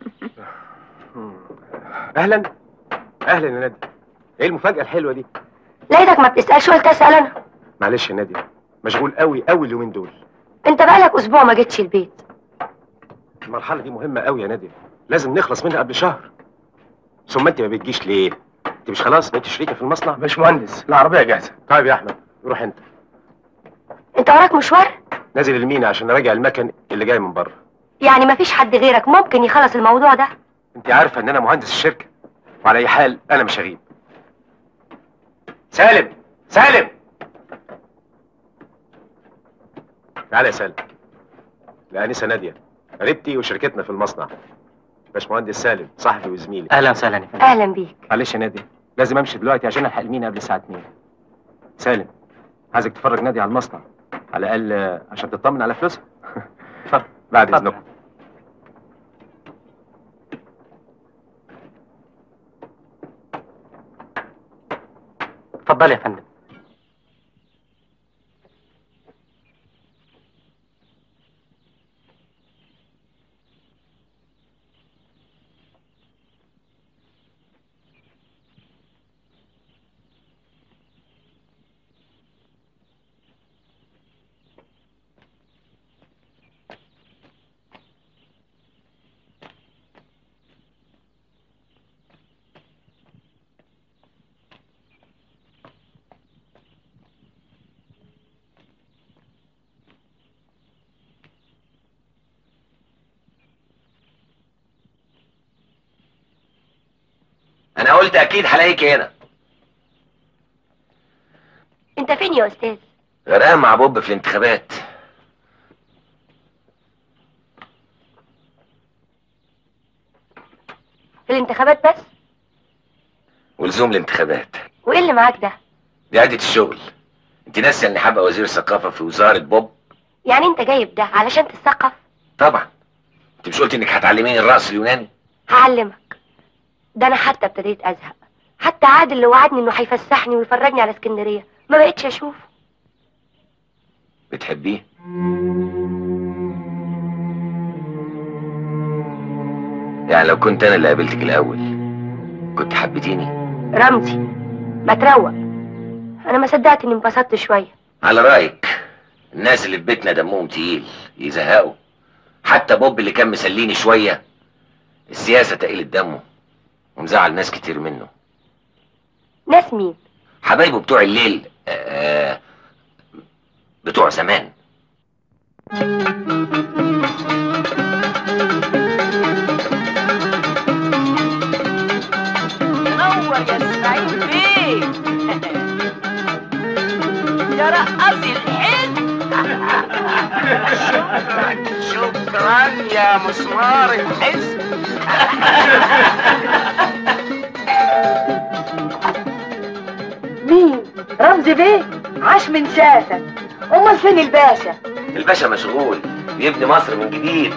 اهلا اهلا يا نادي. ايه المفاجاه الحلوه دي؟ لقيتك ما بتسالش ولا تسال انا. معلش يا نادي، مشغول قوي قوي اليومين دول. انت بقالك اسبوع ما جيتش البيت. المرحله دي مهمه قوي يا نادي، لازم نخلص منها قبل شهر. ثم انت ما بتجيش ليه؟ انت مش خلاص بقيت شريكه في المصنع؟ باشمهندس العربيه جاهزه. طيب يا احمد روح انت. انت وراك مشوار؟ نازل المينا عشان اراجع المكن اللي جاي من بره. يعني مفيش حد غيرك ممكن يخلص الموضوع ده؟ انت عارفه ان انا مهندس الشركه، وعلى اي حال انا مش هغيب. سالم سالم تعالى يا سالم. الانسه ناديه قريبتي وشركتنا في المصنع. باشمهندس سالم صاحبي وزميلي. اهلا وسهلا يا فندم. اهلا بيك. معلش يا ناديه لازم امشي دلوقتي عشان الحق المينا قبل الساعه 2. سالم عايزك تفرج ناديه على المصنع على الاقل عشان تطمن على فلوسها. اتفضل. بعد اذنكم. اتفضل يا فندم. انا قلت اكيد هلاقيك هنا. انت فين يا استاذ؟ غرقان مع بوب في الانتخابات. في الانتخابات بس؟ ولزوم الانتخابات. وايه اللي معاك ده؟ دي عادة الشغل. انت ناسيه اني هبقى وزير ثقافه في وزاره بوب؟ يعني انت جايب ده علشان تتثقف؟ طبعا. انت مش قلت انك هتعلميني الرقص اليوناني؟ هعلمك. ده انا حتى ابتديت ازهق. حتى عادل اللي وعدني انه هيفسحني ويفرجني على اسكندريه ما بقتش اشوفه. بتحبيه؟ يعني لو كنت انا اللي قابلتك الاول كنت حبيتيني؟ رمزي ما تروق. انا ما صدقت اني انبسطت شويه. على رايك الناس اللي في بيتنا دمهم تقيل يزهقوا. حتى بوب اللي كان مسليني شويه السياسه تقيلت دمه ومزعل ناس كتير منه. ناس مين؟ حبايبه بتوع الليل بتوع زمان. نور يا اسماعيل بيه. يا رقصي الحلم. شكرا يا مسمار الحزب. مين؟ رمزي بيه؟ عاش من شافك. امال فين الباشا؟ الباشا مشغول بيبني مصر من جديد.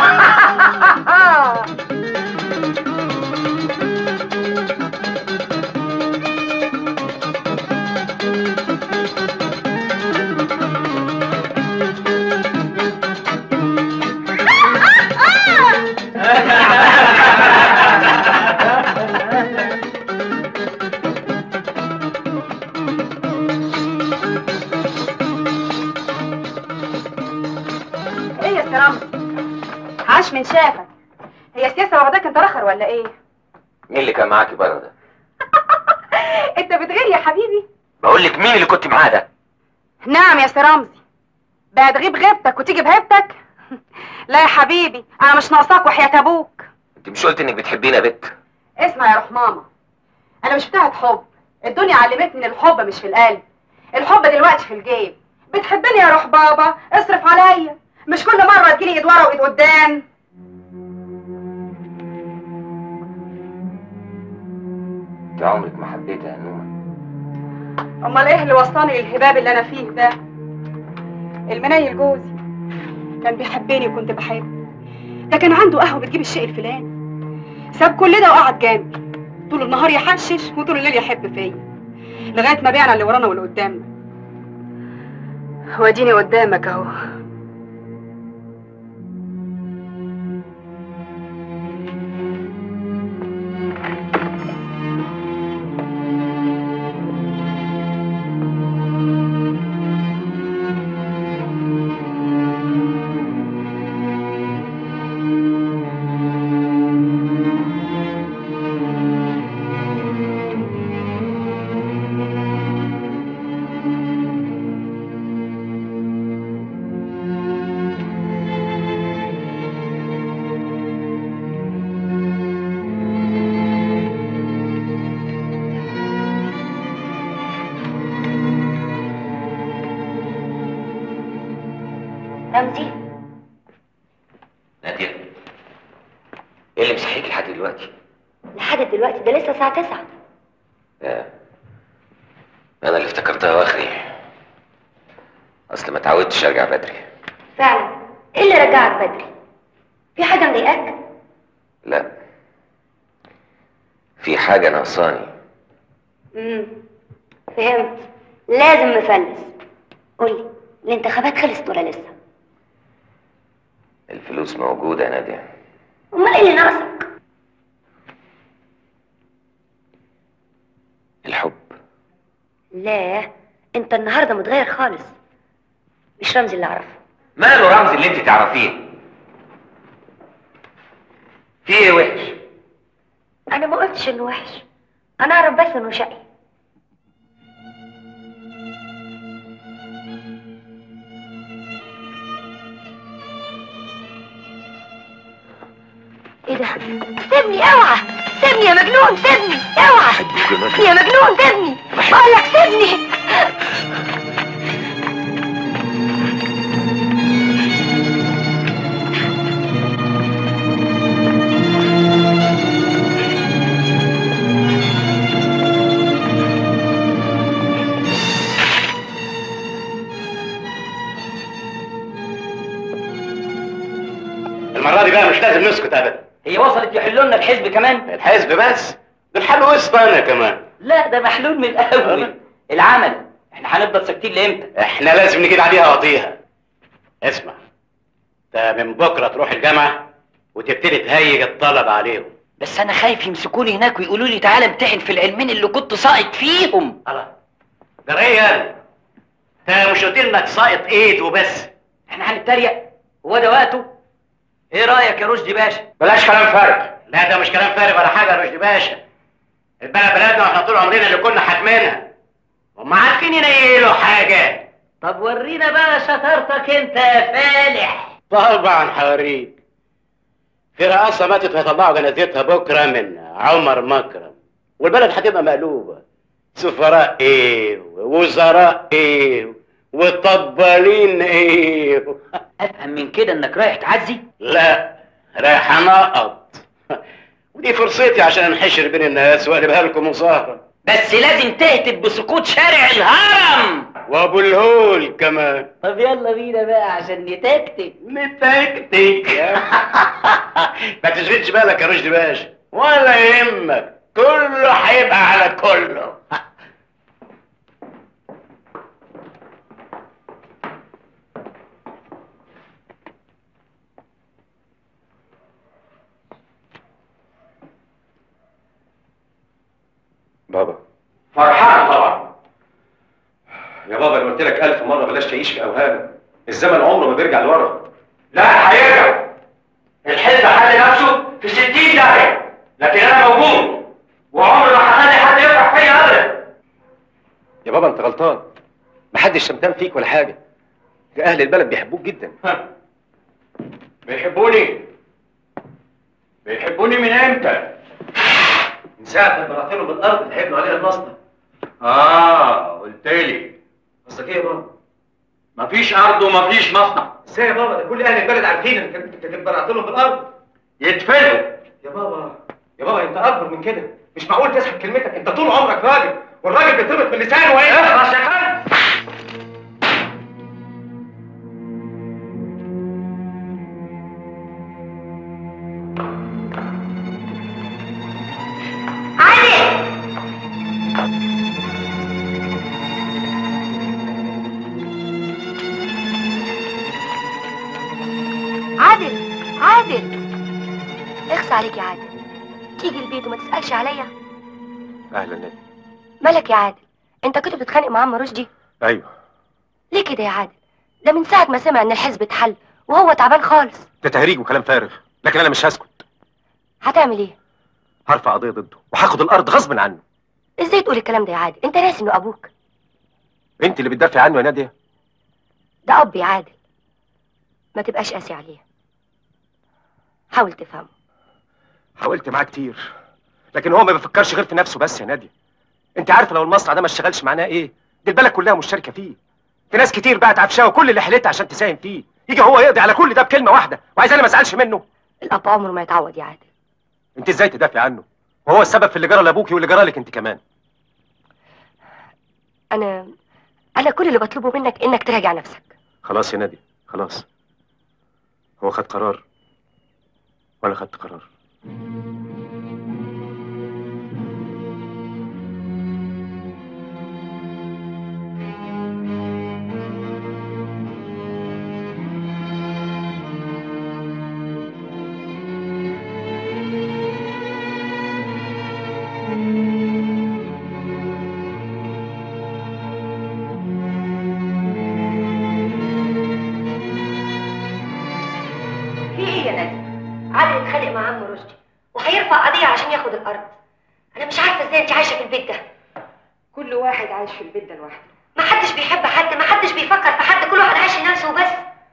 ايه يا سي رمزي؟ عاش من شافك. هي سياسه واخداك انت رخر ولا ايه؟ مين اللي كان معاكي بره ده؟ انت بتغير يا حبيبي؟ بقول لك مين اللي كنت معاه ده؟ نعم يا سي رمزي. بقى تغيب غيبتك وتيجي بهيبتك؟ لا يا حبيبي، انا مش ناقصاك وحياة ابوك. انت مش قلت انك بتحبيني يا بت؟ اسمع يا روح ماما، انا مش بتاعت حب. الدنيا علمتني ان الحب مش في القلب، الحب دلوقتي في الجيب. بتحبني يا روح بابا اصرف عليا، مش كل مره تجيلي ايد ورا وايد قدام. انت عمرك ما حبيتها يا نومه. امال ايه اللي وصلني للهباب اللي انا فيه ده؟ المنيل جوزي كان بيحبني وكنت بحبه. ده كان عنده قهوه بتجيب الشيء الفلاني، ساب كل ده وقعد جنبي طول النهار يحشش وطول الليل يحب فيا، لغايه ما بعنا اللي ورانا واللي قدامنا. واديني قدامك اهو. رمزي، ناديه، ايه اللي مصحيكي لحد دلوقتي؟ لحد دلوقتي ده لسه الساعة 9. انا اللي افتكرتها واخري، اصل ما اتعودتش ارجع بدري. فعلا؟ ايه اللي رجعك بدري؟ في حاجة مضايقاك؟ لا، في حاجه ناقصاني. فهمت، لازم نفلس. قولي، الانتخابات خلصت ولا لسه؟ الفلوس موجوده يا ناديه. امال ايه اللي ناقصك؟ الحب. لا، انت النهارده متغير خالص، مش رمزي اللي اعرفه. ماله رمزي اللي انت تعرفيه؟ في ايه وحش؟ انا ما قلتش انه وحش، انا اعرف بس انه شقي. ايه ده؟ سيبني، اوعى! سيبني يا مجنون، سيبني، اوعى! يا مجنون سيبني، بقول لك سيبني. المرة دي بقى مش لازم نسكت ابدا. هي وصلت يحلوا لنا الحزب كمان؟ الحزب بس؟ ده الحل وسط انا كمان. لا، ده محلول من الاول. العمل، احنا هنفضل ساكتين لامتى؟ احنا لازم نجيب عليها وطيها. اسمع، انت من بكره تروح الجامعه وتبتدي تهيج الطلب عليهم. بس انا خايف يمسكوني هناك ويقولوا لي تعالى امتحن في العلمين اللي كنت ساقط فيهم. خلاص جريا، انت مش قلت انك ساقط ايد وبس؟ احنا هنتريق؟ هو ده وقته؟ ايه رايك يا رشدي باشا؟ بلاش كلام فارغ. لا ده مش كلام فارغ ولا حاجه يا رشدي باشا. البلد بلدنا واحنا طول عمرنا اللي كنا حاكمينها، هم عارفين ينيلوا حاجه. طب ورينا بقى شطارتك انت يا فالح. طبعا هوريك. في رقاصه ماتت وهيطلعوا جنازتها بكره من عمر مكرم، والبلد هتبقى مقلوبه. سفراء ايه ووزراء ايه وطبالين ايه؟ افهم من كده انك رايح تعزي؟ لا، رايح انقط. ودي فرصتي عشان انحشر بين الناس واقلبها لكم مظاهره. بس لازم تهتف بسقوط شارع الهرم وابو الهول كمان. طب يلا بينا بقى عشان نتكتك. ما تشغلش بالك يا رشدي باشا، ولا يهمك، كله هيبقى على كله. بابا فرحان طبعا. يا بابا انا قلت لك 1000 مره بلاش تعيش في اوهام، الزمن عمره ما بيرجع لورا. لا هيرجع. الحزب حل نفسه في 60 داهيه، لكن انا موجود وعمري ما هخلي حد يفرح فيا ابدا. يا بابا انت غلطان، محدش شمتان فيك ولا حاجه، ده اهل البلد بيحبوك جدا. بيحبوني من امتى؟ من ساعه ما بعت لهم الارض اللي هيبنوا عليها المصنع. قلت لي. قصدك ايه يا بابا؟ مفيش ارض ومفيش مصنع. ازاي يا بابا؟ ده كل اهل البلد عارفين انك انت اتبرعت لهم بالارض. يدفنوا. يا بابا انت اكبر من كده، مش معقول تسحب كلمتك، انت طول عمرك راجل، والراجل بيتربط من لسانه. ايه؟ اخلص يا كلب. عادل اخص عليك يا عادل، تيجي البيت وما تسألش عليا. اهلا نادي. مالك يا عادل؟ انت كنت بتتخانق مع عم رشدي؟ ايوه. ليه كده يا عادل؟ ده من ساعة ما سمع ان الحزب اتحل وهو تعبان خالص. ده تهريج وكلام فارغ، لكن انا مش هسكت. هتعمل ايه؟ هرفع قضية ضده وهاخد الارض غصب عنه. ازاي تقول الكلام ده يا عادل؟ انت ناسي انه ابوك. انت اللي بتدافع عنه يا نادية. ده اب يا عادل، ما تبقاش قاسي عليه، حاول تفهمه. حاولت معاه كتير، لكن هو ما بيفكرش غير في نفسه بس يا نادية. انت عارفه لو المصنع ده ما اشتغلش معناه ايه؟ دي البلد كلها مشتركه فيه. في ناس كتير بقت عفشاه وكل اللي حلتها عشان تساهم فيه، يجي هو يقضي على كل ده بكلمه واحده، وعايز انا ما ازعلش منه. الاب عمره ما يتعود يا عادل. انت ازاي تدافع عنه وهو السبب في اللي جرى لابوكي واللي جرى لك انت كمان؟ انا كل اللي بطلبه منك انك تراجع نفسك. خلاص يا نادية، خلاص. هو خد قرار وانا خدت قرار. عادل اتخانق مع عم رشدي وهيرفع قضيه عشان ياخد الارض. انا مش عارفه ازاي انت عايشه في البيت ده. كل واحد عايش في البيت ده لوحده. ما حدش بيحب حد، ما حدش بيفكر في حد، كل واحد عايش لنفسه وبس.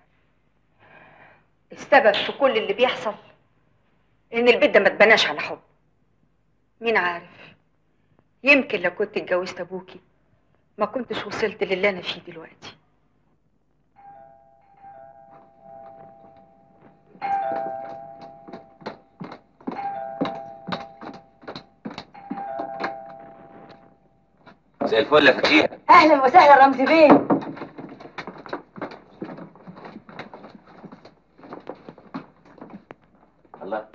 السبب في كل اللي بيحصل ان البيت ده ما اتبناش على حب. مين عارف، يمكن لو كنت اتجوزت ابوكي ما كنتش وصلت للي انا فيه دلوقتي. زي الفل يا فتيحة. اهلا وسهلا رمزي بيه. الله،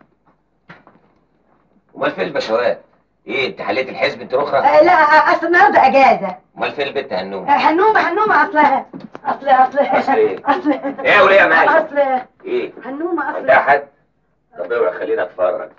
امال فين البشوات؟ ايه انت حليت الحزب انت اخرى؟ لا اصل النهارده اجازه. امال فين البنت هنومه؟ هنومه اصل ايه وليه يا معلم؟ اصل ايه؟ هنومه اصل. ده حد؟ طب اوعى خلينا اتفرج.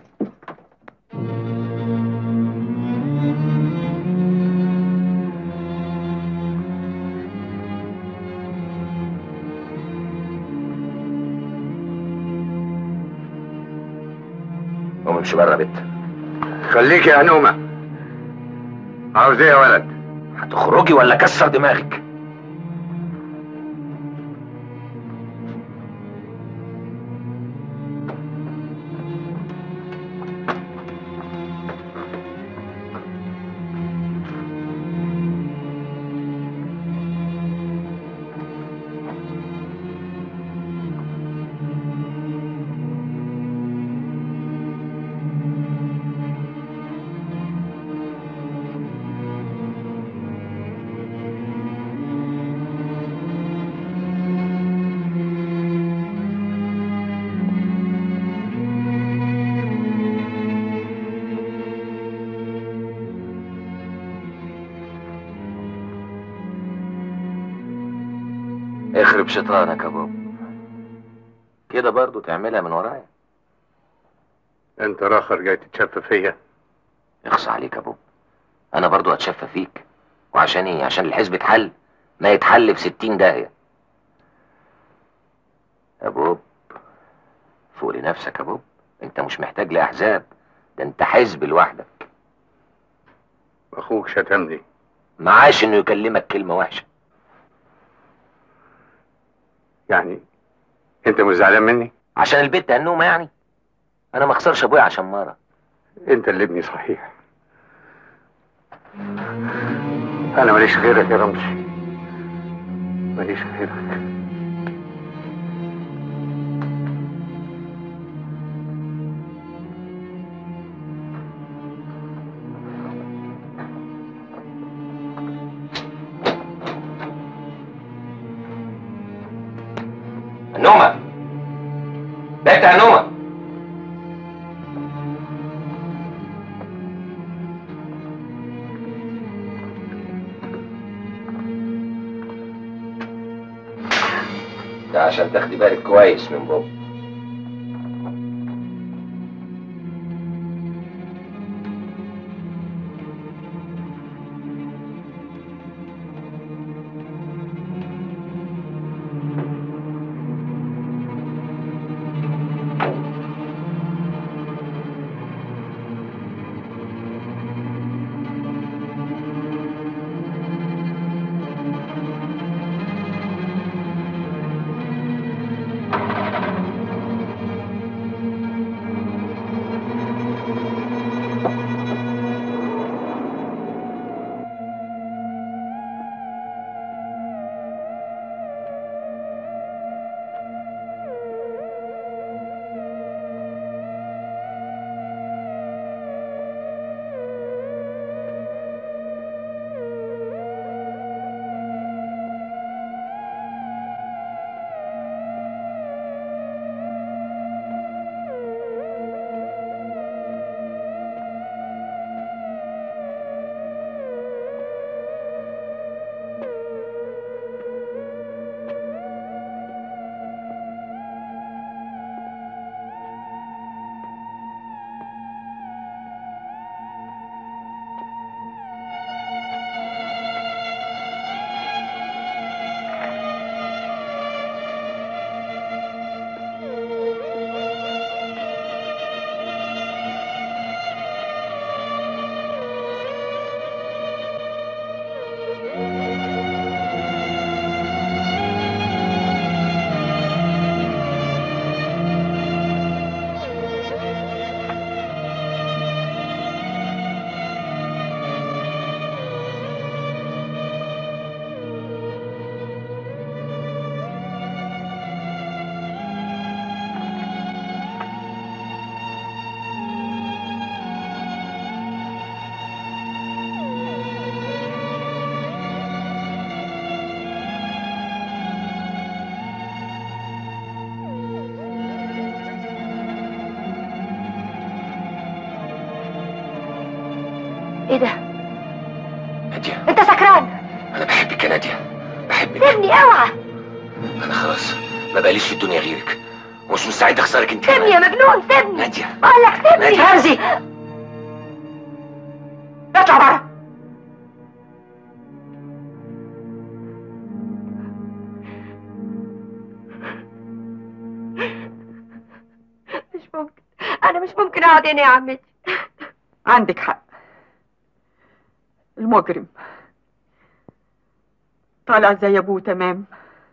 قوم امشي بره يا بت. خليك يا هنومه. عاوز ايه يا ولد؟ هتخرجي ولا كسر دماغك؟ يخرب شيطانك يا بابا، كده برضو تعملها من ورايا؟ انت راخر جاي تتشفى فيا؟ اخصى عليك يا بابا، انا برضو هتشفى فيك. وعشان ايه؟ عشان الحزب اتحل؟ ما يتحل في 60 داهية يا بوب. فوق لنفسك يا بوب، انت مش محتاج لاحزاب، ده انت حزب لوحدك. اخوك شتمني، معاش انه يكلمك كلمة وحشة. يعني انت مش زعلان مني؟ عشان البت هنومة يعني؟ انا ما اخسرش ابويا عشان مرة. انت اللي ابني صحيح. انا ماليش غيرك يا رمزي، ماليش غيرك. هنومة، بنت هنومة، ده عشان تاخدي بالك كويس من بابا. ايه ده؟ نادية، انت سكران؟ انا بحبك يا نادية، بحبك. سيبني اوعى. انا خلاص ما بقاليش في الدنيا غيرك، ومش مستعد اخسرك انت. سيبني يا مجنون، سيبني. نادية، بقول لك سيبني. نادية. رمزي، اطلع بره. مش ممكن، انا مش ممكن اقعد هنا يا عمتي. عندك حق، المجرم طالع زي ابوه تمام.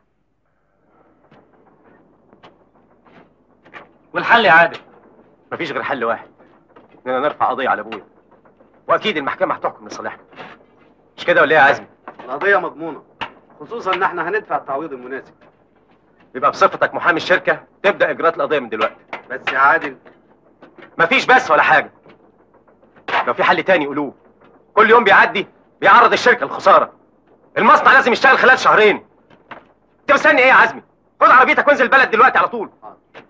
والحل يا عادل؟ مفيش غير حل واحد، اننا نرفع قضيه على ابويا، واكيد المحكمه هتحكم لصالحنا. مش كده ولا ايه يا عزمي؟ القضيه مضمونه، خصوصا ان احنا هندفع التعويض المناسب. يبقى بصفتك محامي الشركه تبدا اجراءات القضيه من دلوقتي. بس يا عادل، مفيش بس ولا حاجه. لو في حل تاني قولوه. كل يوم بيعدي بيعرض الشركه للخساره. المصنع لازم يشتغل خلال شهرين. انت مستني ايه يا عزمي؟ خد عربيتك وانزل البلد دلوقتي على طول.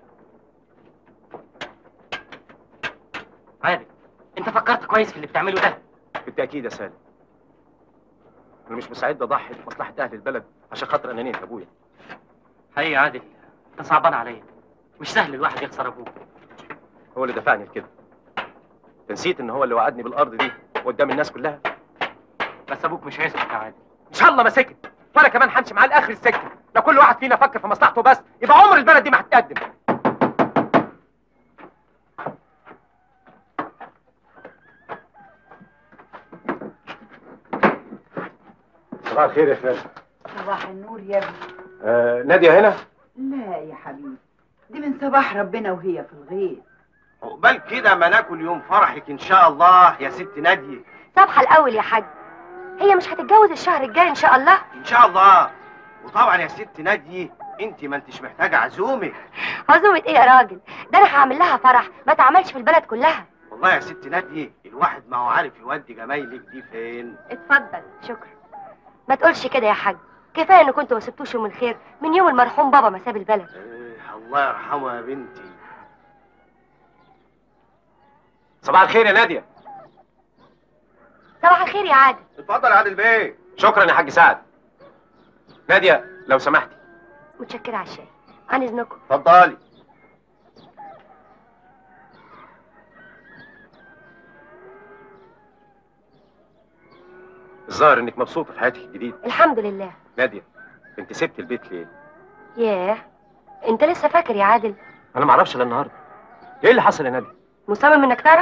عادل، انت فكرت كويس في اللي بتعمله ده؟ بالتاكيد يا سالم. انا مش مستعد اضحي بمصلحه اهل البلد عشان خاطر انانيه ابويا. حقيقي يا عادل انت صعبان عليا، مش سهل الواحد يخسر ابوه. هو اللي دفعني لكده. نسيت ان هو اللي وعدني بالارض دي قدام الناس كلها. بس ابوك مش هيسكت يا عادل. ان شاء الله ما سكت، وانا كمان همشي معاه لاخر السكه. لو كل واحد فينا فكر في مصلحته بس يبقى عمر البلد دي ما هتتقدم. صباح الخير يا خالد. صباح النور يا ابني. ناديه هنا؟ لا يا حبيبي، دي من صباح ربنا وهي في الغيط. عقبال كده ما ناكل يوم فرحك ان شاء الله يا ست ناديه. صباح الاول يا حاج، هي مش هتتجوز الشهر الجاي ان شاء الله؟ ان شاء الله. وطبعا يا ست ناديه انت ما انتش محتاجه عزومه. عزومه ايه يا راجل؟ ده انا هعمل لها فرح ما اتعملش في البلد كلها. والله يا ست ناديه الواحد ما هو عارف يودي جمايلك دي فين. اتفضل. شكرا. ما تقولش كده يا حاج، كفايه ان كنتوا ما سبتوش من خير من يوم المرحوم بابا ما ساب البلد. الله يرحمه يا بنتي. صباح الخير يا ناديه. صباح الخير يا عادل. اتفضل يا عادل بيه. شكرا يا حاج سعد. ناديه لو سمحتي. متشكره على الشاي. عن اذنكم. اتفضلي. الظاهر انك مبسوطه في حياتك الجديده. الحمد لله. ناديه انت سبت البيت ليه؟ ياه، انت لسه فاكر يا عادل؟ انا ما اعرفش الا النهارده. ايه اللي حصل يا ناديه؟ مصمم انك تعرف؟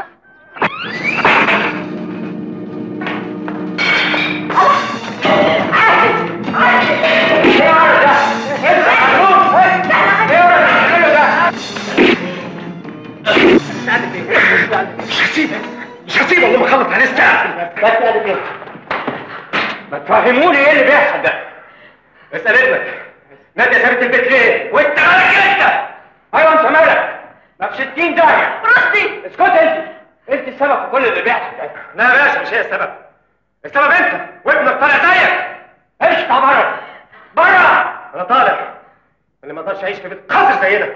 مش هسيبه لما اخلص عليه الساعه. ما تفهموني ايه اللي بيحصل ده؟ اسال ابنك ناديه سابت البيت ليه؟ وانت مالك انت؟ ايوه انت مالك؟ ما في 60 داهيه. رشدي اسكت انت السبب في كل اللي بيحصل ده. لا يا باشا مش هي السبب. السبب انت وابنك طالع زيك. اطلع بره بره. انا طالع. اللي ما اقدرش اعيش في بيت قصر زينا.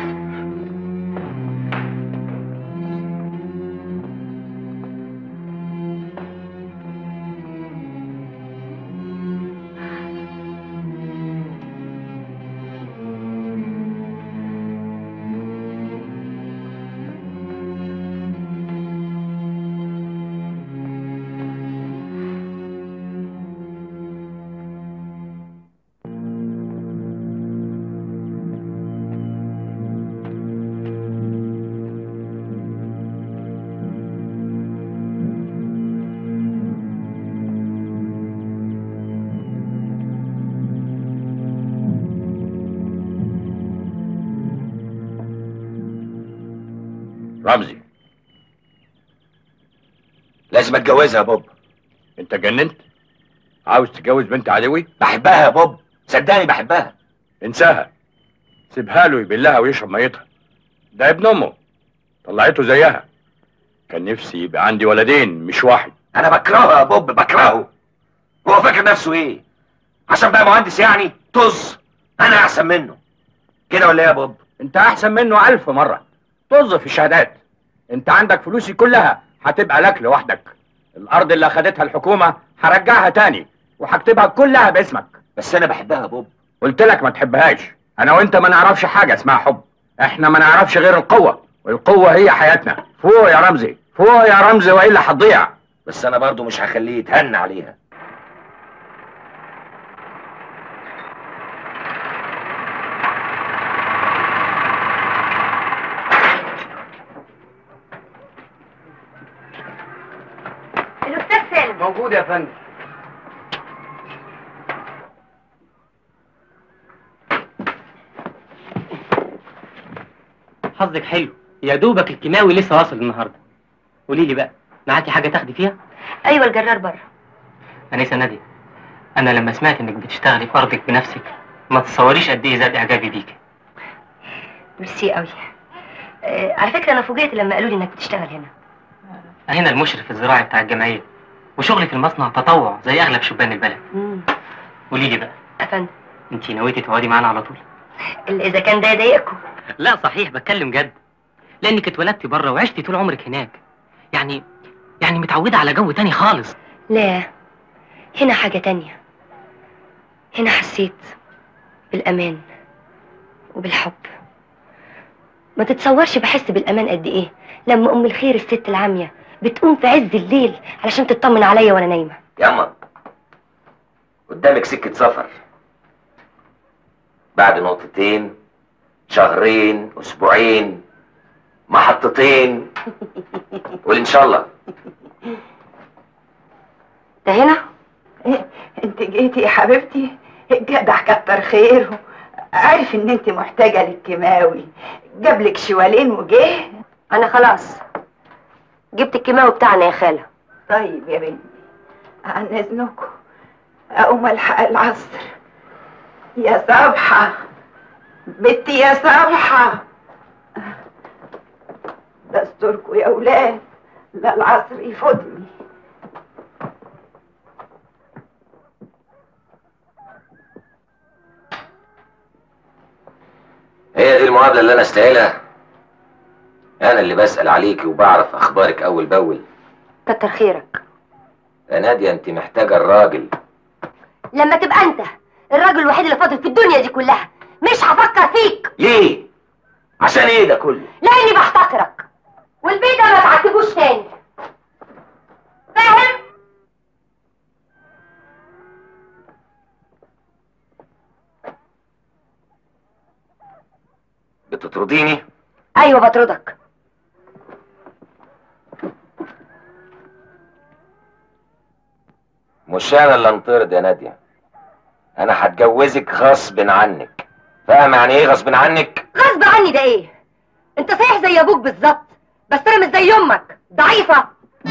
رمزي لازم اتجوزها يا بوب. انت جننت؟ عاوز تتجوز بنت عدوي؟ بحبها يا بوب، صدقني بحبها. انساها، سيبها له يبلها ويشرب ميتها. ده ابن امه، طلعته زيها. كان نفسي يبقى عندي ولدين مش واحد. انا بكرهه يا بوب، بكرهه. هو فاكر نفسه ايه؟ عشان بقى مهندس يعني؟ طز. انا احسن منه كده ولا ايه يا بوب؟ انت احسن منه 1000 مرة. طز في الشهادات. انت عندك فلوسي كلها هتبقى لك لوحدك. الارض اللي اخدتها الحكومة هرجعها تاني وهكتبها كلها باسمك. بس انا بحبها يا بوب. قلت لك ما تحبهاش. انا وانت ما نعرفش حاجة اسمها حب. احنا ما نعرفش غير القوة، والقوة هي حياتنا. فوق يا رمزي، فوق يا رمزي والا هتضيع. بس انا برضو مش هخليه يتهنى عليها. الاستاذ سالم موجود يا فندم. حظك حلو، يا دوبك الكيماوي لسه واصل النهارده. قولي لي بقى، معاكي حاجه تاخدي فيها؟ ايوه الجرار بره. انسه ناديه، انا لما سمعت انك بتشتغلي في ارضك بنفسك ما تتصوريش قد ايه زاد اعجابي بيكي. ميرسي قوي. على فكره انا فوجئت لما قالوا لي انك بتشتغل هنا. هنا المشرف الزراعي بتاع الجمعيه، وشغلي في المصنع تطوع زي اغلب شبان البلد. قولي لي بقى، افندم، انت نويتي تقعدي معانا على طول؟ الا اذا كان ده يضايقكم. لا صحيح، بتكلم جد، لانك اتولدتي بره وعشتي طول عمرك هناك. يعني متعوده على جو تاني خالص. لا، هنا حاجه تانية. هنا حسيت بالامان وبالحب. ما تتصورش بحس بالامان قد ايه لما ام الخير الست العاميه بتقوم في عز الليل علشان تطمن عليا وانا نايمه. ياما قدامك سكه سفر، بعد نقطتين، شهرين، اسبوعين، محطتين، قول ان شاء الله. ده هنا؟ انت جيتي يا حبيبتي، الجدع كتر خيره، عارف ان انت محتاجه للكيماوي، جابلك شوالين وجه. انا خلاص جبت الكيماوي بتاعنا يا خاله. طيب يا بنتي، عن اذنكم اقوم الحق العصر. يا صبحه بنتي يا صبحه، دستوركم يا اولاد، لا العصر يفوتني. هي دي المقابله اللي انا استاهلها؟ انا اللي بسال عليكي وبعرف اخبارك اول باول. كتر خيرك يا ناديه، انت محتاجه الراجل. لما تبقى انت الراجل الوحيد اللي فاضل في الدنيا دي كلها مش هفكر فيك. ليه؟ عشان ايه ده كله؟ لاني بحتقرك، والبيت ده ما تعتبوش تاني، فاهم؟ بتطرديني؟ ايوه بطردك. مش انا اللي انطرد يا ناديه، انا هتجوزك غصب عنك. فاهم يعني ايه غصب عنك؟ غصب عني ده ايه؟ انت صحيح زي ابوك بالظبط، بس انا مش زي امك ضعيفه.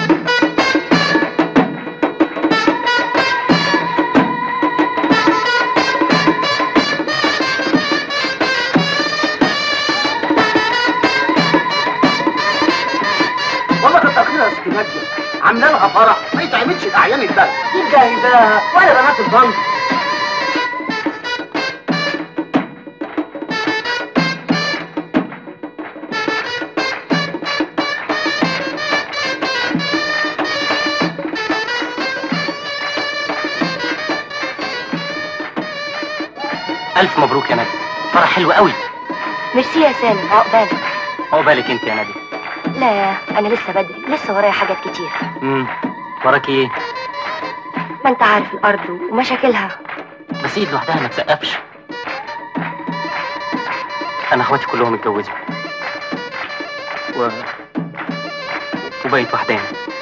والله كتر خيرها يا ست ناديه، عامله لها فرح ما يتعملش الاعيان البلد. دي مجهزاها ولا بنات البنك. الف مبروك يا نادي، فرح حلو قوي. ميرسي يا سالم، عقبالك. عقبالك انت يا نادي. لا انا لسه بدري، لسه ورايا حاجات كتير. وراكي ايه؟ ما انت عارف الارض ومشاكلها. بس ايد لوحدها ما تسقفش. انا اخواتي كلهم اتجوزوا وبقيت وحداني،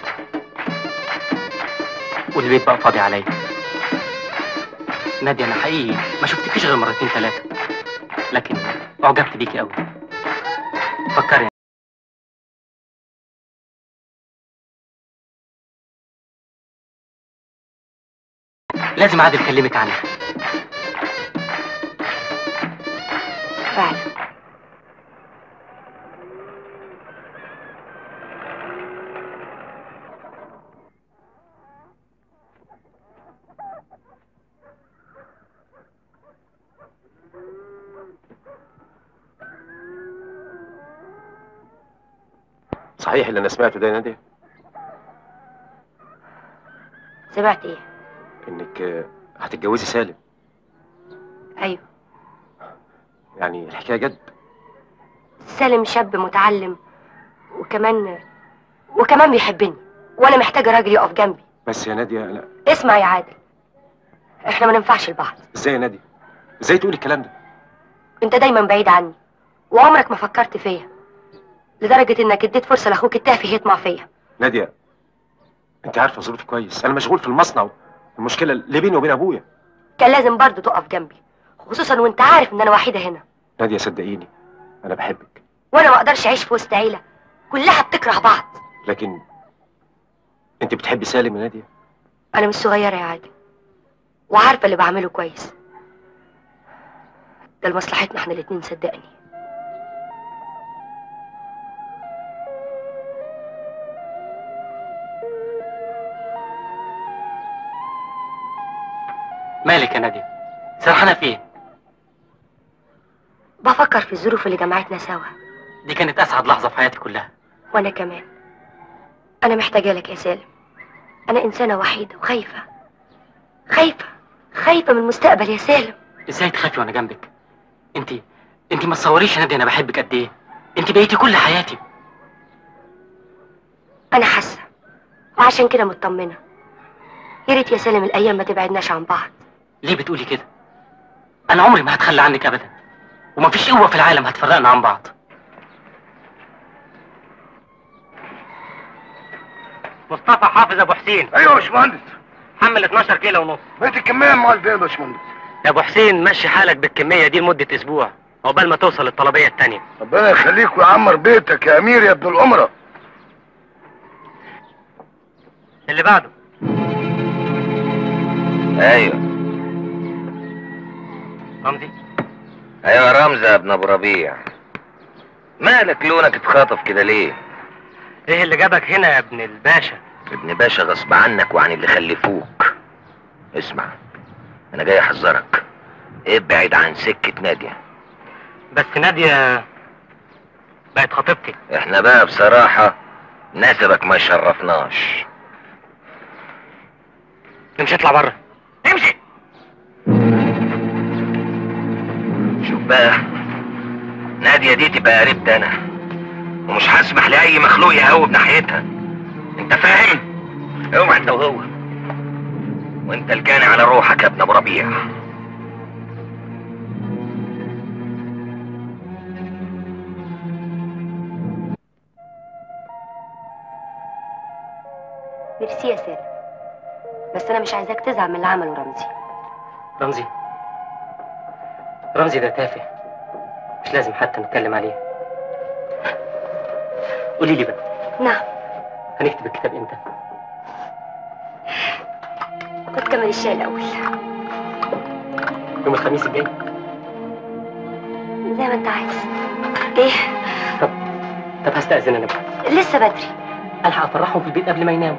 والبيت بقى فاضي عليا. نادية انا حقيقي ما شفتكيش غير مرتين ثلاثة، لكن اعجبت بيكي قوي. فكري لازم عادل اكلمك عنها. فعلا. صحيح اللي انا سمعته ده يا ناديه؟ سمعت ايه؟ انك هتتجوزي سالم. ايوه. يعني الحكايه جد؟ سالم شاب متعلم وكمان بيحبني، وانا محتاجه راجل يقف جنبي. بس يا ناديه انا... اسمع يا عادل، احنا ما ننفعش لبعض. ازاي يا ناديه؟ ازاي تقولي الكلام ده؟ انت دايما بعيد عني وعمرك ما فكرت فيا، لدرجه انك اديت فرصه لاخوك التافه يطمع فيا. ناديه انت عارفه ظروفي كويس، انا مشغول في المصنع، المشكله اللي بيني وبين ابويا. كان لازم برضه تقف جنبي، خصوصا وانت عارف ان انا وحيده هنا. ناديه صدقيني انا بحبك، وانا ما اقدرش اعيش في وسط عيله كلها بتكره بعض. لكن انت بتحبي سالم يا ناديه؟ انا مش صغيره يا عادل، وعارفه اللي بعمله كويس، ده لمصلحتنا احنا الاتنين صدقني. مالك يا نادية؟ سرحانة فين؟ بفكر في الظروف اللي جمعتنا سوا. دي كانت أسعد لحظة في حياتي كلها. وأنا كمان. أنا محتاجة لك يا سالم. أنا إنسانة وحيدة وخايفة. خايفة من المستقبل يا سالم. إزاي تخافي وأنا جنبك؟ انت ما تصوريش يا ناديه انا بحبك قد ايه. انت بقيتي كل حياتي. انا حاسه وعشان كده مطمنه. يا ريت يا سالم الايام ما تبعدناش عن بعض. ليه بتقولي كده؟ انا عمري ما هتخلى عنك ابدا، ومفيش قوه في العالم هتفرقنا عن بعض. مصطفى حافظ ابو حسين. ايوه يا باشمهندس. حمل 12 كيلو ونص. بقيت الكميه امال فين يا باشمهندس؟ يا ابو حسين مشي حالك بالكميه دي لمده اسبوع عقبال ما توصل الطلبيه الثانيه. ربنا يخليك ويعمر بيتك يا امير يا ابن الامراء. اللي بعده. ايوه رمزي. ايوه رمزي يا ابن ابو ربيع. مالك لونك اتخاطف كده ليه؟ ايه اللي جابك هنا يا ابن الباشا؟ ابن باشا غصب عنك وعن اللي خلفوك. اسمع، انا جاي احذرك، ابعد عن سكة نادية. بس نادية بقت خطيبتي. احنا بقى بصراحة نسبك ما يشرفناش. امشي اطلع بره. امشي. شوف بقى، نادية دي تبقى قريبتي انا، ومش هسمح لاي مخلوق يهوب ناحيتها. انت فاهم؟ اوعى انت وهو، وانت الجاني على روحك يا ابن ابو ربيع. ميرسي يا سالم، بس انا مش عايزاك تزعل من اللي عمله رمزي. رمزي ده تافه، مش لازم حتى نتكلم عليه. قولي لي بقى. نعم. هنكتب الكتاب امتى؟ خد كمان الشاي الاول. يوم الخميس الجاي؟ زي ما انت عايز. ايه؟ طب هستأذن انا بقى. لسه بدري. الحق افرحهم في البيت قبل ما يناموا.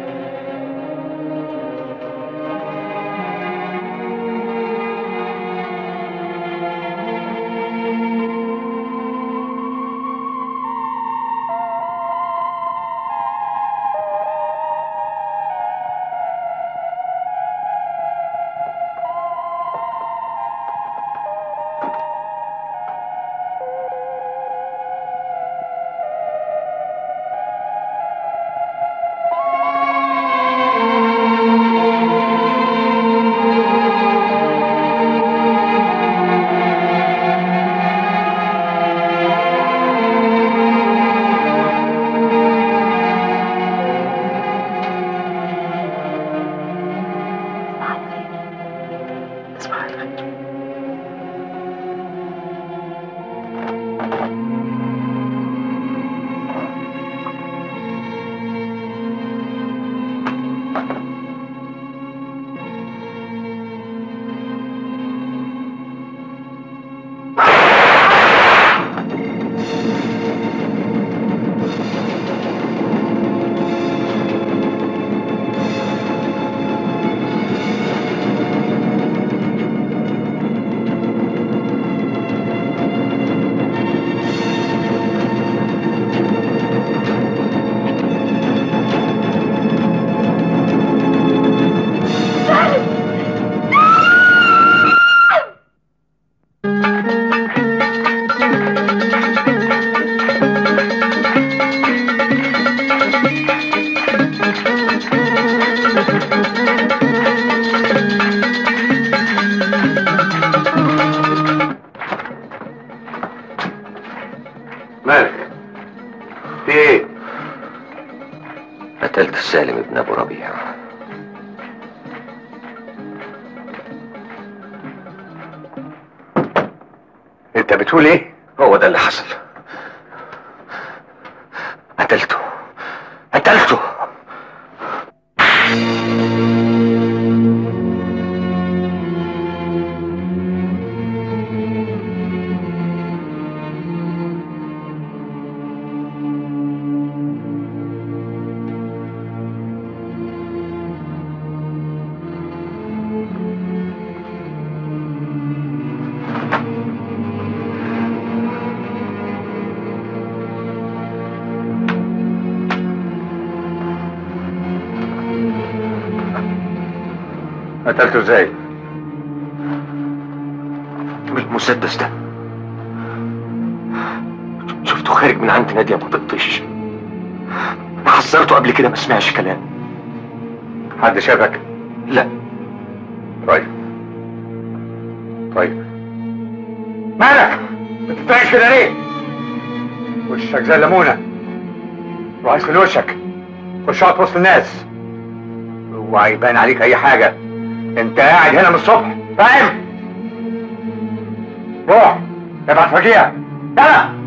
مالك؟ في ايه؟ قتلت سالم ابن ابو ربيع. انت بتقول ايه؟ هو ده اللي حصل. قتلته. قتلته ازاي؟ بالمسدس ده. لقيته خارج من عند ناديه ما تقطش. انا حذرته قبل كده ما سمعش كلام. حد شافك؟ لا. طيب مالك؟ بتترعش كده ليه؟ وشك زي الليمونه. روح اغسل وشك، خش اقعد وسط الناس، اوعى يبان عليك اي حاجه. انت قاعد هنا من الصبح، فاهم؟ روح ابعت فجيع. يلا.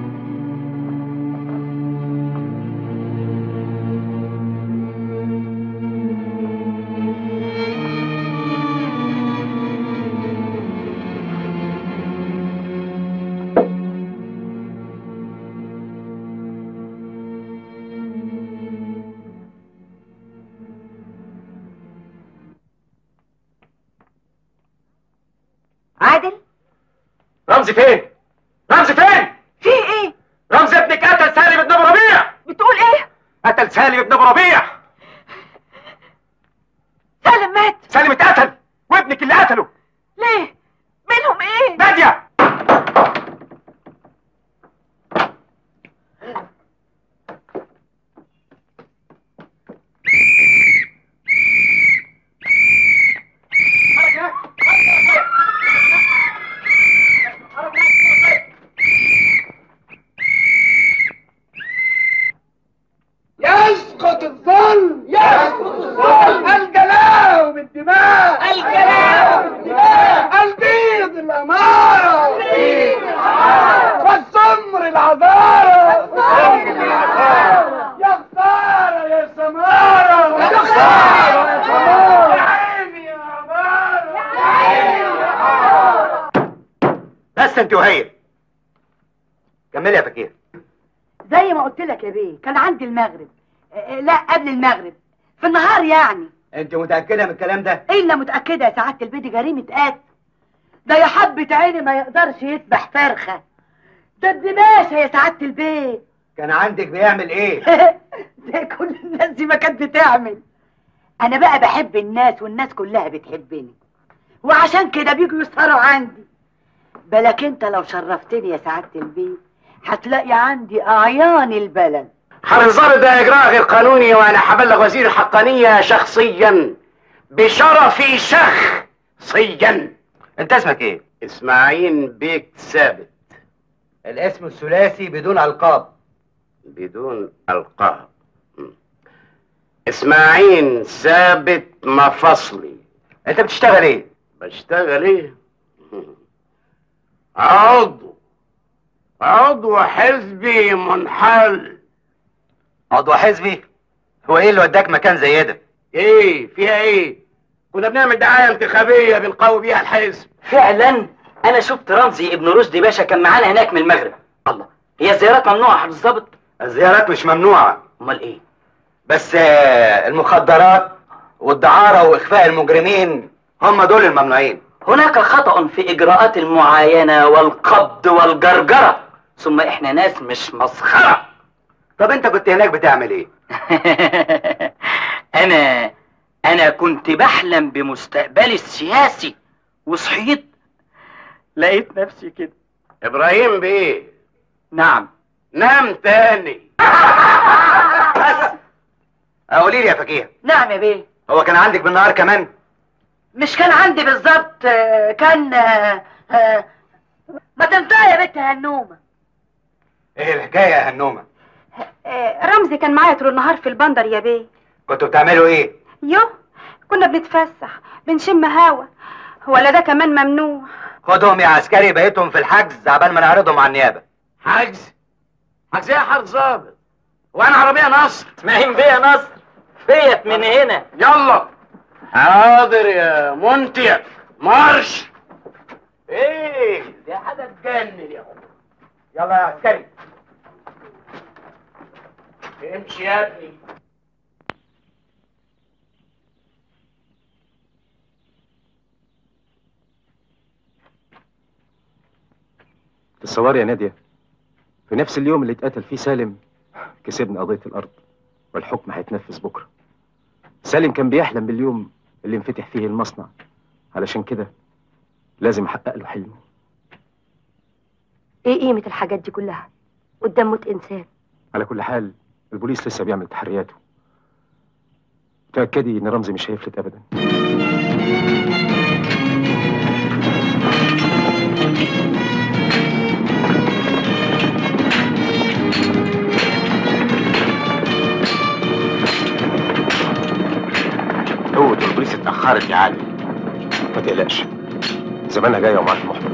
عادل؟ رمزي فين؟ رمزي فين؟ في ايه؟ رمزي ابنك قتل سالم ابن ابو ربيع. بتقول ايه؟ قتل سالم ابن ابو ربيع. سالم مات؟ سالم اتقتل وابنك اللي قتله. ليه؟ منهم ايه؟ ناديه. يسقط الظلم، يسقط الظلم، الجلاء بالدماء، الجلاء بالدماء، البيض الأمارة، البيض الأمارة، والسمر العذارة، والسمر العذارة، يا خسارة يا سمارة، يا خسارة يا سمارة، يا عيني يا عمارة، يا عيني يا عمارة. بس انت وهي كملي يا فكير. زي ما قلت لك يا بيه، كان عندي المغرب، لا قبل المغرب، في النهار يعني. انت متأكدة من الكلام ده؟ الا متأكدة يا سعادة البيه، دي جريمة قتل. ده يا حبة عيني ما يقدرش يذبح فرخة، ده الدماشة يا سعادة البيه. كان عندك بيعمل ايه؟ زي كل الناس دي ما كانت بتعمل. انا بقى بحب الناس والناس كلها بتحبني، وعشان كده بيجوا يسهروا عندي. بالك انت لو شرفتني يا سعادة البيه هتلاقي عندي اعيان البلد. حنظر ده اجراء غير قانوني، وانا هبلغ وزير الحقانيه شخصيا بشرفي شخصيا. انت اسمك ايه؟ اسماعيل بيك ثابت. الاسم الثلاثي بدون القاب. بدون القاب. اسماعيل ثابت مفصلي. انت بتشتغل ايه؟ بشتغل ايه؟ عضو حزبي منحل. عضو حزبي؟ هو ايه اللي وداك مكان زي ده؟ ايه فيها ايه؟ كنا بنعمل دعايه انتخابيه بنقوي بيها الحزب. فعلا انا شفت رمزي ابن رشدي باشا كان معانا هناك من المغرب. الله، هي الزيارات ممنوعه يا حضرة الظابط؟ الزيارات مش ممنوعه. امال ايه؟ بس المخدرات والدعاره واخفاء المجرمين هم دول الممنوعين. هناك خطأ في اجراءات المعاينه والقبض والجرجره، ثم احنا ناس مش مسخره. طب انت كنت هناك بتعمل ايه؟ انا كنت بحلم بمستقبلي السياسي، وصحيت لقيت نفسي كده. ابراهيم بيه. نعم. نام تاني. بس قولي لي يا فكيه. نعم يا بيه. هو كان عندك بالنهار كمان؟ مش كان عندي بالظبط، كان ما تنطقي يا بنت هنومه. ايه الحكايه يا هنومه؟ رمزي كان معايا طول النهار في البندر يا بيه. كنتوا بتعملوا ايه؟ كنا بنتفسح بنشم هوا، ولا ده كمان ممنوع. خدهم يا عسكري، بقيتهم في الحجز عبال ما نعرضهم على النيابه. حجز ايه يا حضرة ظابط؟ وانا عربيه نصر. اسماعيل بيه يا نصر، فيت من هنا. يلا. حاضر يا منتير، مارش. ايه دي حاجه تجنن يا اخويا. يلا يا عسكري. امشي يا ابني. تصوري يا ناديه، في نفس اليوم اللي اتقتل فيه سالم كسبنا قضيه الارض، والحكم هيتنفذ بكره. سالم كان بيحلم باليوم اللي انفتح فيه المصنع، علشان كده لازم احقق له حلمه. ايه قيمة الحاجات دي كلها؟ قدام موت انسان. على كل حال البوليس لسه بيعمل تحرياته. تأكدي ان رمزي مش هيفلت ابدا. قوة البوليس اتأخرت يا علي. ما تقلقش، زمانها جايه ومعاك المحضر.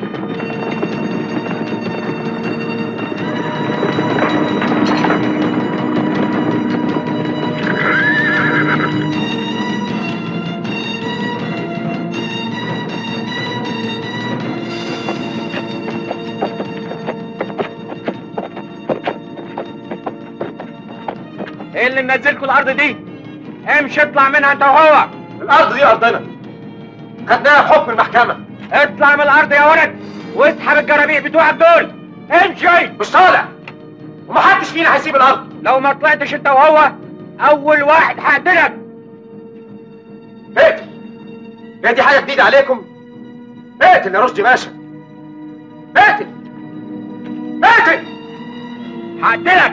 ايه اللي منزلكوا الارض دي؟ امشي اطلع منها انت وهو. الارض دي ارضنا، خدناها بحكم المحكمه. اطلع من الارض يا ولد واسحب الجرابيع بتوعك دول. امشي. مش طالع، ومحدش فينا هيسيب الارض. لو ما طلعتش انت وهو اول واحد هقتلك. اقتل، هي دي حاجه جديده عليكم؟ اقتل يا رشدي باشا، اقتل اقتل. هقتلك.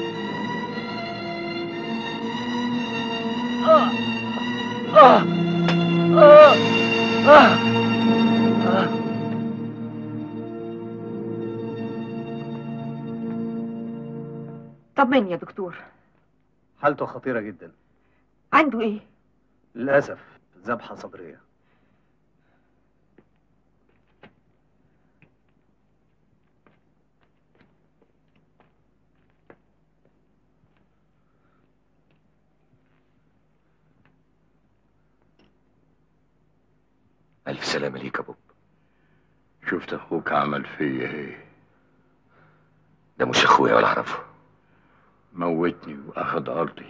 طمني يا دكتور. حالته خطيرة جدا. عنده ايه؟ للأسف ذبحة صدرية. ألف سلامة ليك يا بوب. شفت أخوك عمل فيا إيه؟ ده مش أخويا ولا أعرفه. موتني وأخد أرضي.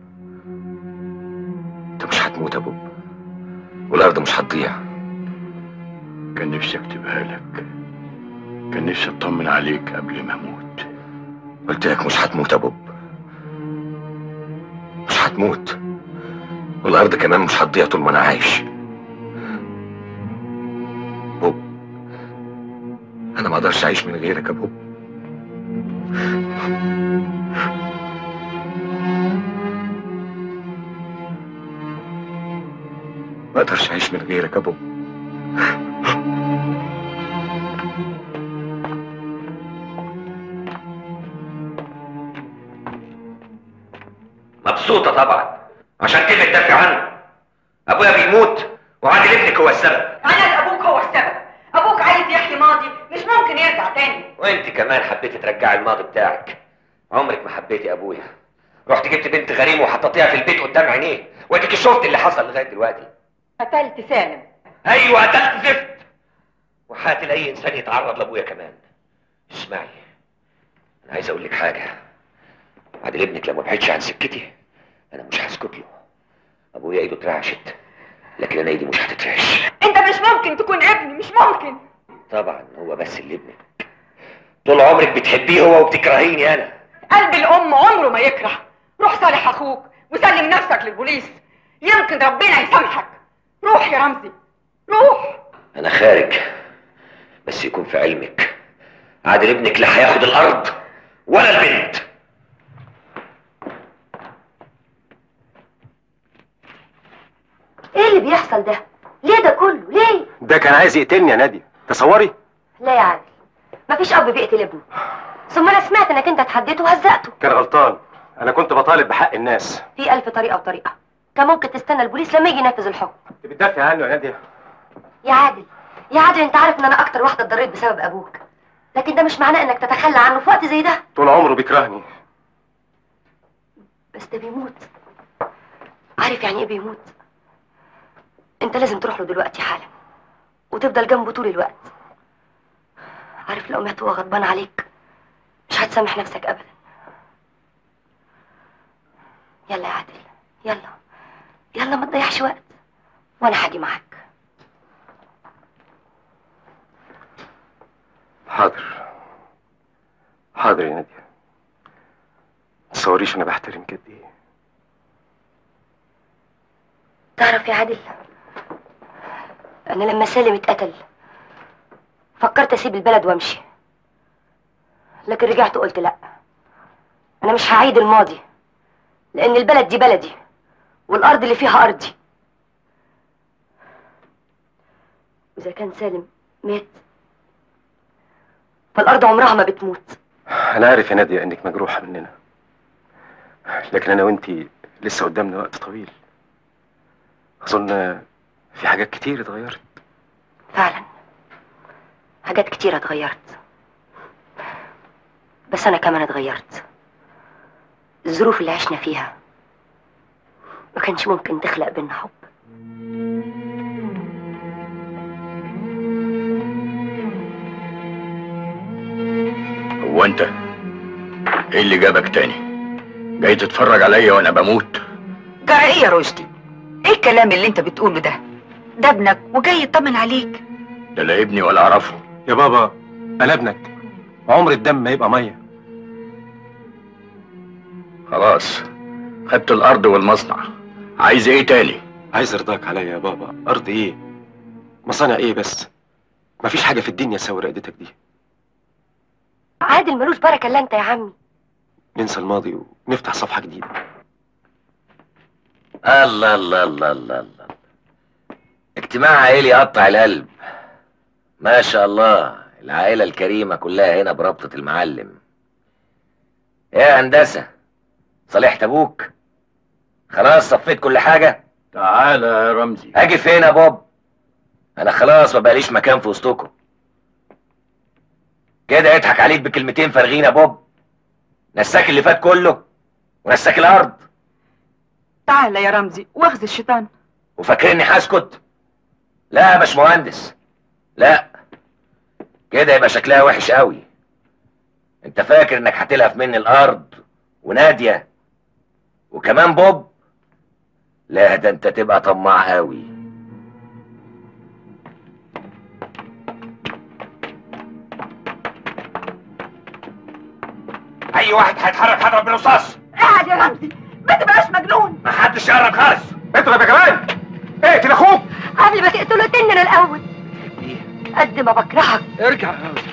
أنت مش هتموت يا بوب، والأرض مش هتضيع. كان نفسي أكتبها لك، كان نفسي أطمن عليك قبل ما أموت. قلت لك مش هتموت يا بوب، مش هتموت، والأرض كمان مش هتضيع طول ما أنا عايش. بوب أنا ما أقدرش أعيش من غيرك يا بوب. ما أقدرش أعيش من غيرك يا بوب. مبسوطة طبعا عشان كده تدافع عنه. أبويا بيموت وعادل ابنك هو السبب. أنا أبوك هو السبب. أبوك عايز يحكي ماضي مش ممكن يرجع تاني. وانت كمان حبيتي ترجعي الماضي بتاعك. عمرك ما حبيتي ابويا. رحت جبت بنت غريمه وحطيتيها في البيت قدام عينيه، واديك شفت اللي حصل لغايه دلوقتي. قتلت سالم. ايوه قتلت زفت، وحاتل اي انسان يتعرض لابويا كمان. اسمعي، انا عايز اقول لك حاجه. عادل ابنك لو ما بعدش عن سكتي انا مش هسكت له. ابويا ايده اترعشت، لكن انا ايدي مش هتترعش. أنت مش ممكن تكون ابني، مش ممكن. طبعا هو بس اللي ابنك. طول عمرك بتحبيه هو وبتكرهيني انا. قلب الأم عمره ما يكره. روح صالح أخوك وسلم نفسك للبوليس، يمكن ربنا يسامحك. روح يا رمزي، روح. انا خارج، بس يكون في علمك عادل ابنك لا هياخد الارض ولا البنت. ايه اللي بيحصل ده؟ ليه ده كله؟ ليه؟ ده كان عايز يقتلني يا نادية، تصوري؟ لا يا عادل، مفيش اب بيقتل ابنه. ثم انا سمعت انك انت اتحديته وهزقته. كان غلطان، انا كنت بطالب بحق الناس. في 1000 طريقه وطريقه، كان ممكن تستنى البوليس لما يجي ينفذ الحكم. انت بتدافع عنه يا نادية. يا عادل، يا عادل، انت عارف ان انا اكتر واحده اتضريت بسبب ابوك، لكن ده مش معناه انك تتخلى عنه في وقت زي ده. طول عمره بيكرهني. بس ده بيموت. عارف يعني ايه بيموت؟ انت لازم تروح له دلوقتي حالا وتفضل جنبه طول الوقت. عارف لو مات وهو غضبان عليك مش هتسامح نفسك ابدا. يلا يا عادل، يلا يلا، ما تضيعش وقت وانا هاجي معاك. حاضر حاضر يا نادية. تصوريش انا بحترمك قد ايه. تعرف يا عادل، انا لما سالم اتقتل فكرت اسيب البلد وامشي، لكن رجعت وقلت لا، انا مش هعيد الماضي، لان البلد دي بلدي والارض اللي فيها ارضي. واذا كان سالم مات فالارض عمرها ما بتموت. انا عارف يا نادية انك مجروحة مننا، لكن انا وانتي لسه قدامنا وقت طويل. اظن في حاجات كتير اتغيرت. فعلا حاجات كتير اتغيرت، بس انا كمان اتغيرت. الظروف اللي عشنا فيها ما كانش ممكن تخلق بينا حب. هو انت ايه اللي جابك تاني؟ جاي تتفرج عليا وانا بموت؟ جرى ايه يا رشدي؟ ايه الكلام اللي انت بتقوله ده؟ ده ابنك وجاي يطمن عليك. ده لا ابني ولا اعرفه. يا بابا انا ابنك، عمر الدم ما يبقى ميه. خلاص خدت الارض والمصنع، عايز ايه تاني؟ عايز ارضاك عليا يا بابا. ارض ايه؟ مصانع ايه بس؟ مفيش حاجه في الدنيا تساوي رقدتك دي. عادل ملوش بركه الا انت يا عمي. ننسى الماضي ونفتح صفحه جديده. الله الله الله الله الله، اجتماع عائلي يقطع القلب. ما شاء الله، العائلة الكريمة كلها هنا بربطة المعلم. يا هندسة، صالحت ابوك؟ خلاص صفيت كل حاجة؟ تعالى يا رمزي. اجي فين يا بوب؟ انا خلاص ما بقاليش مكان في وسطكم. كده يضحك عليك بكلمتين فارغين يا بوب؟ نساك اللي فات كله ونساك الارض. تعالى يا رمزي واخذ الشيطان. وفاكرني هسكت؟ لا يا باشمهندس، لا كده يبقى شكلها وحش قوي. انت فاكر انك هتلهف مني الارض ونادية وكمان بوب؟ لا ده انت تبقى طماع قوي. اي واحد هيتحرك هضرب بالرصاص. قاعد يا رمزي، ما تبقاش مجنون. ما حدش يقرب خالص. اضرب يا جمال. اقتل اخوك. قبل ما تقتله تنن انا الاول. قد ما بكرهك. ارجع يا رمزي.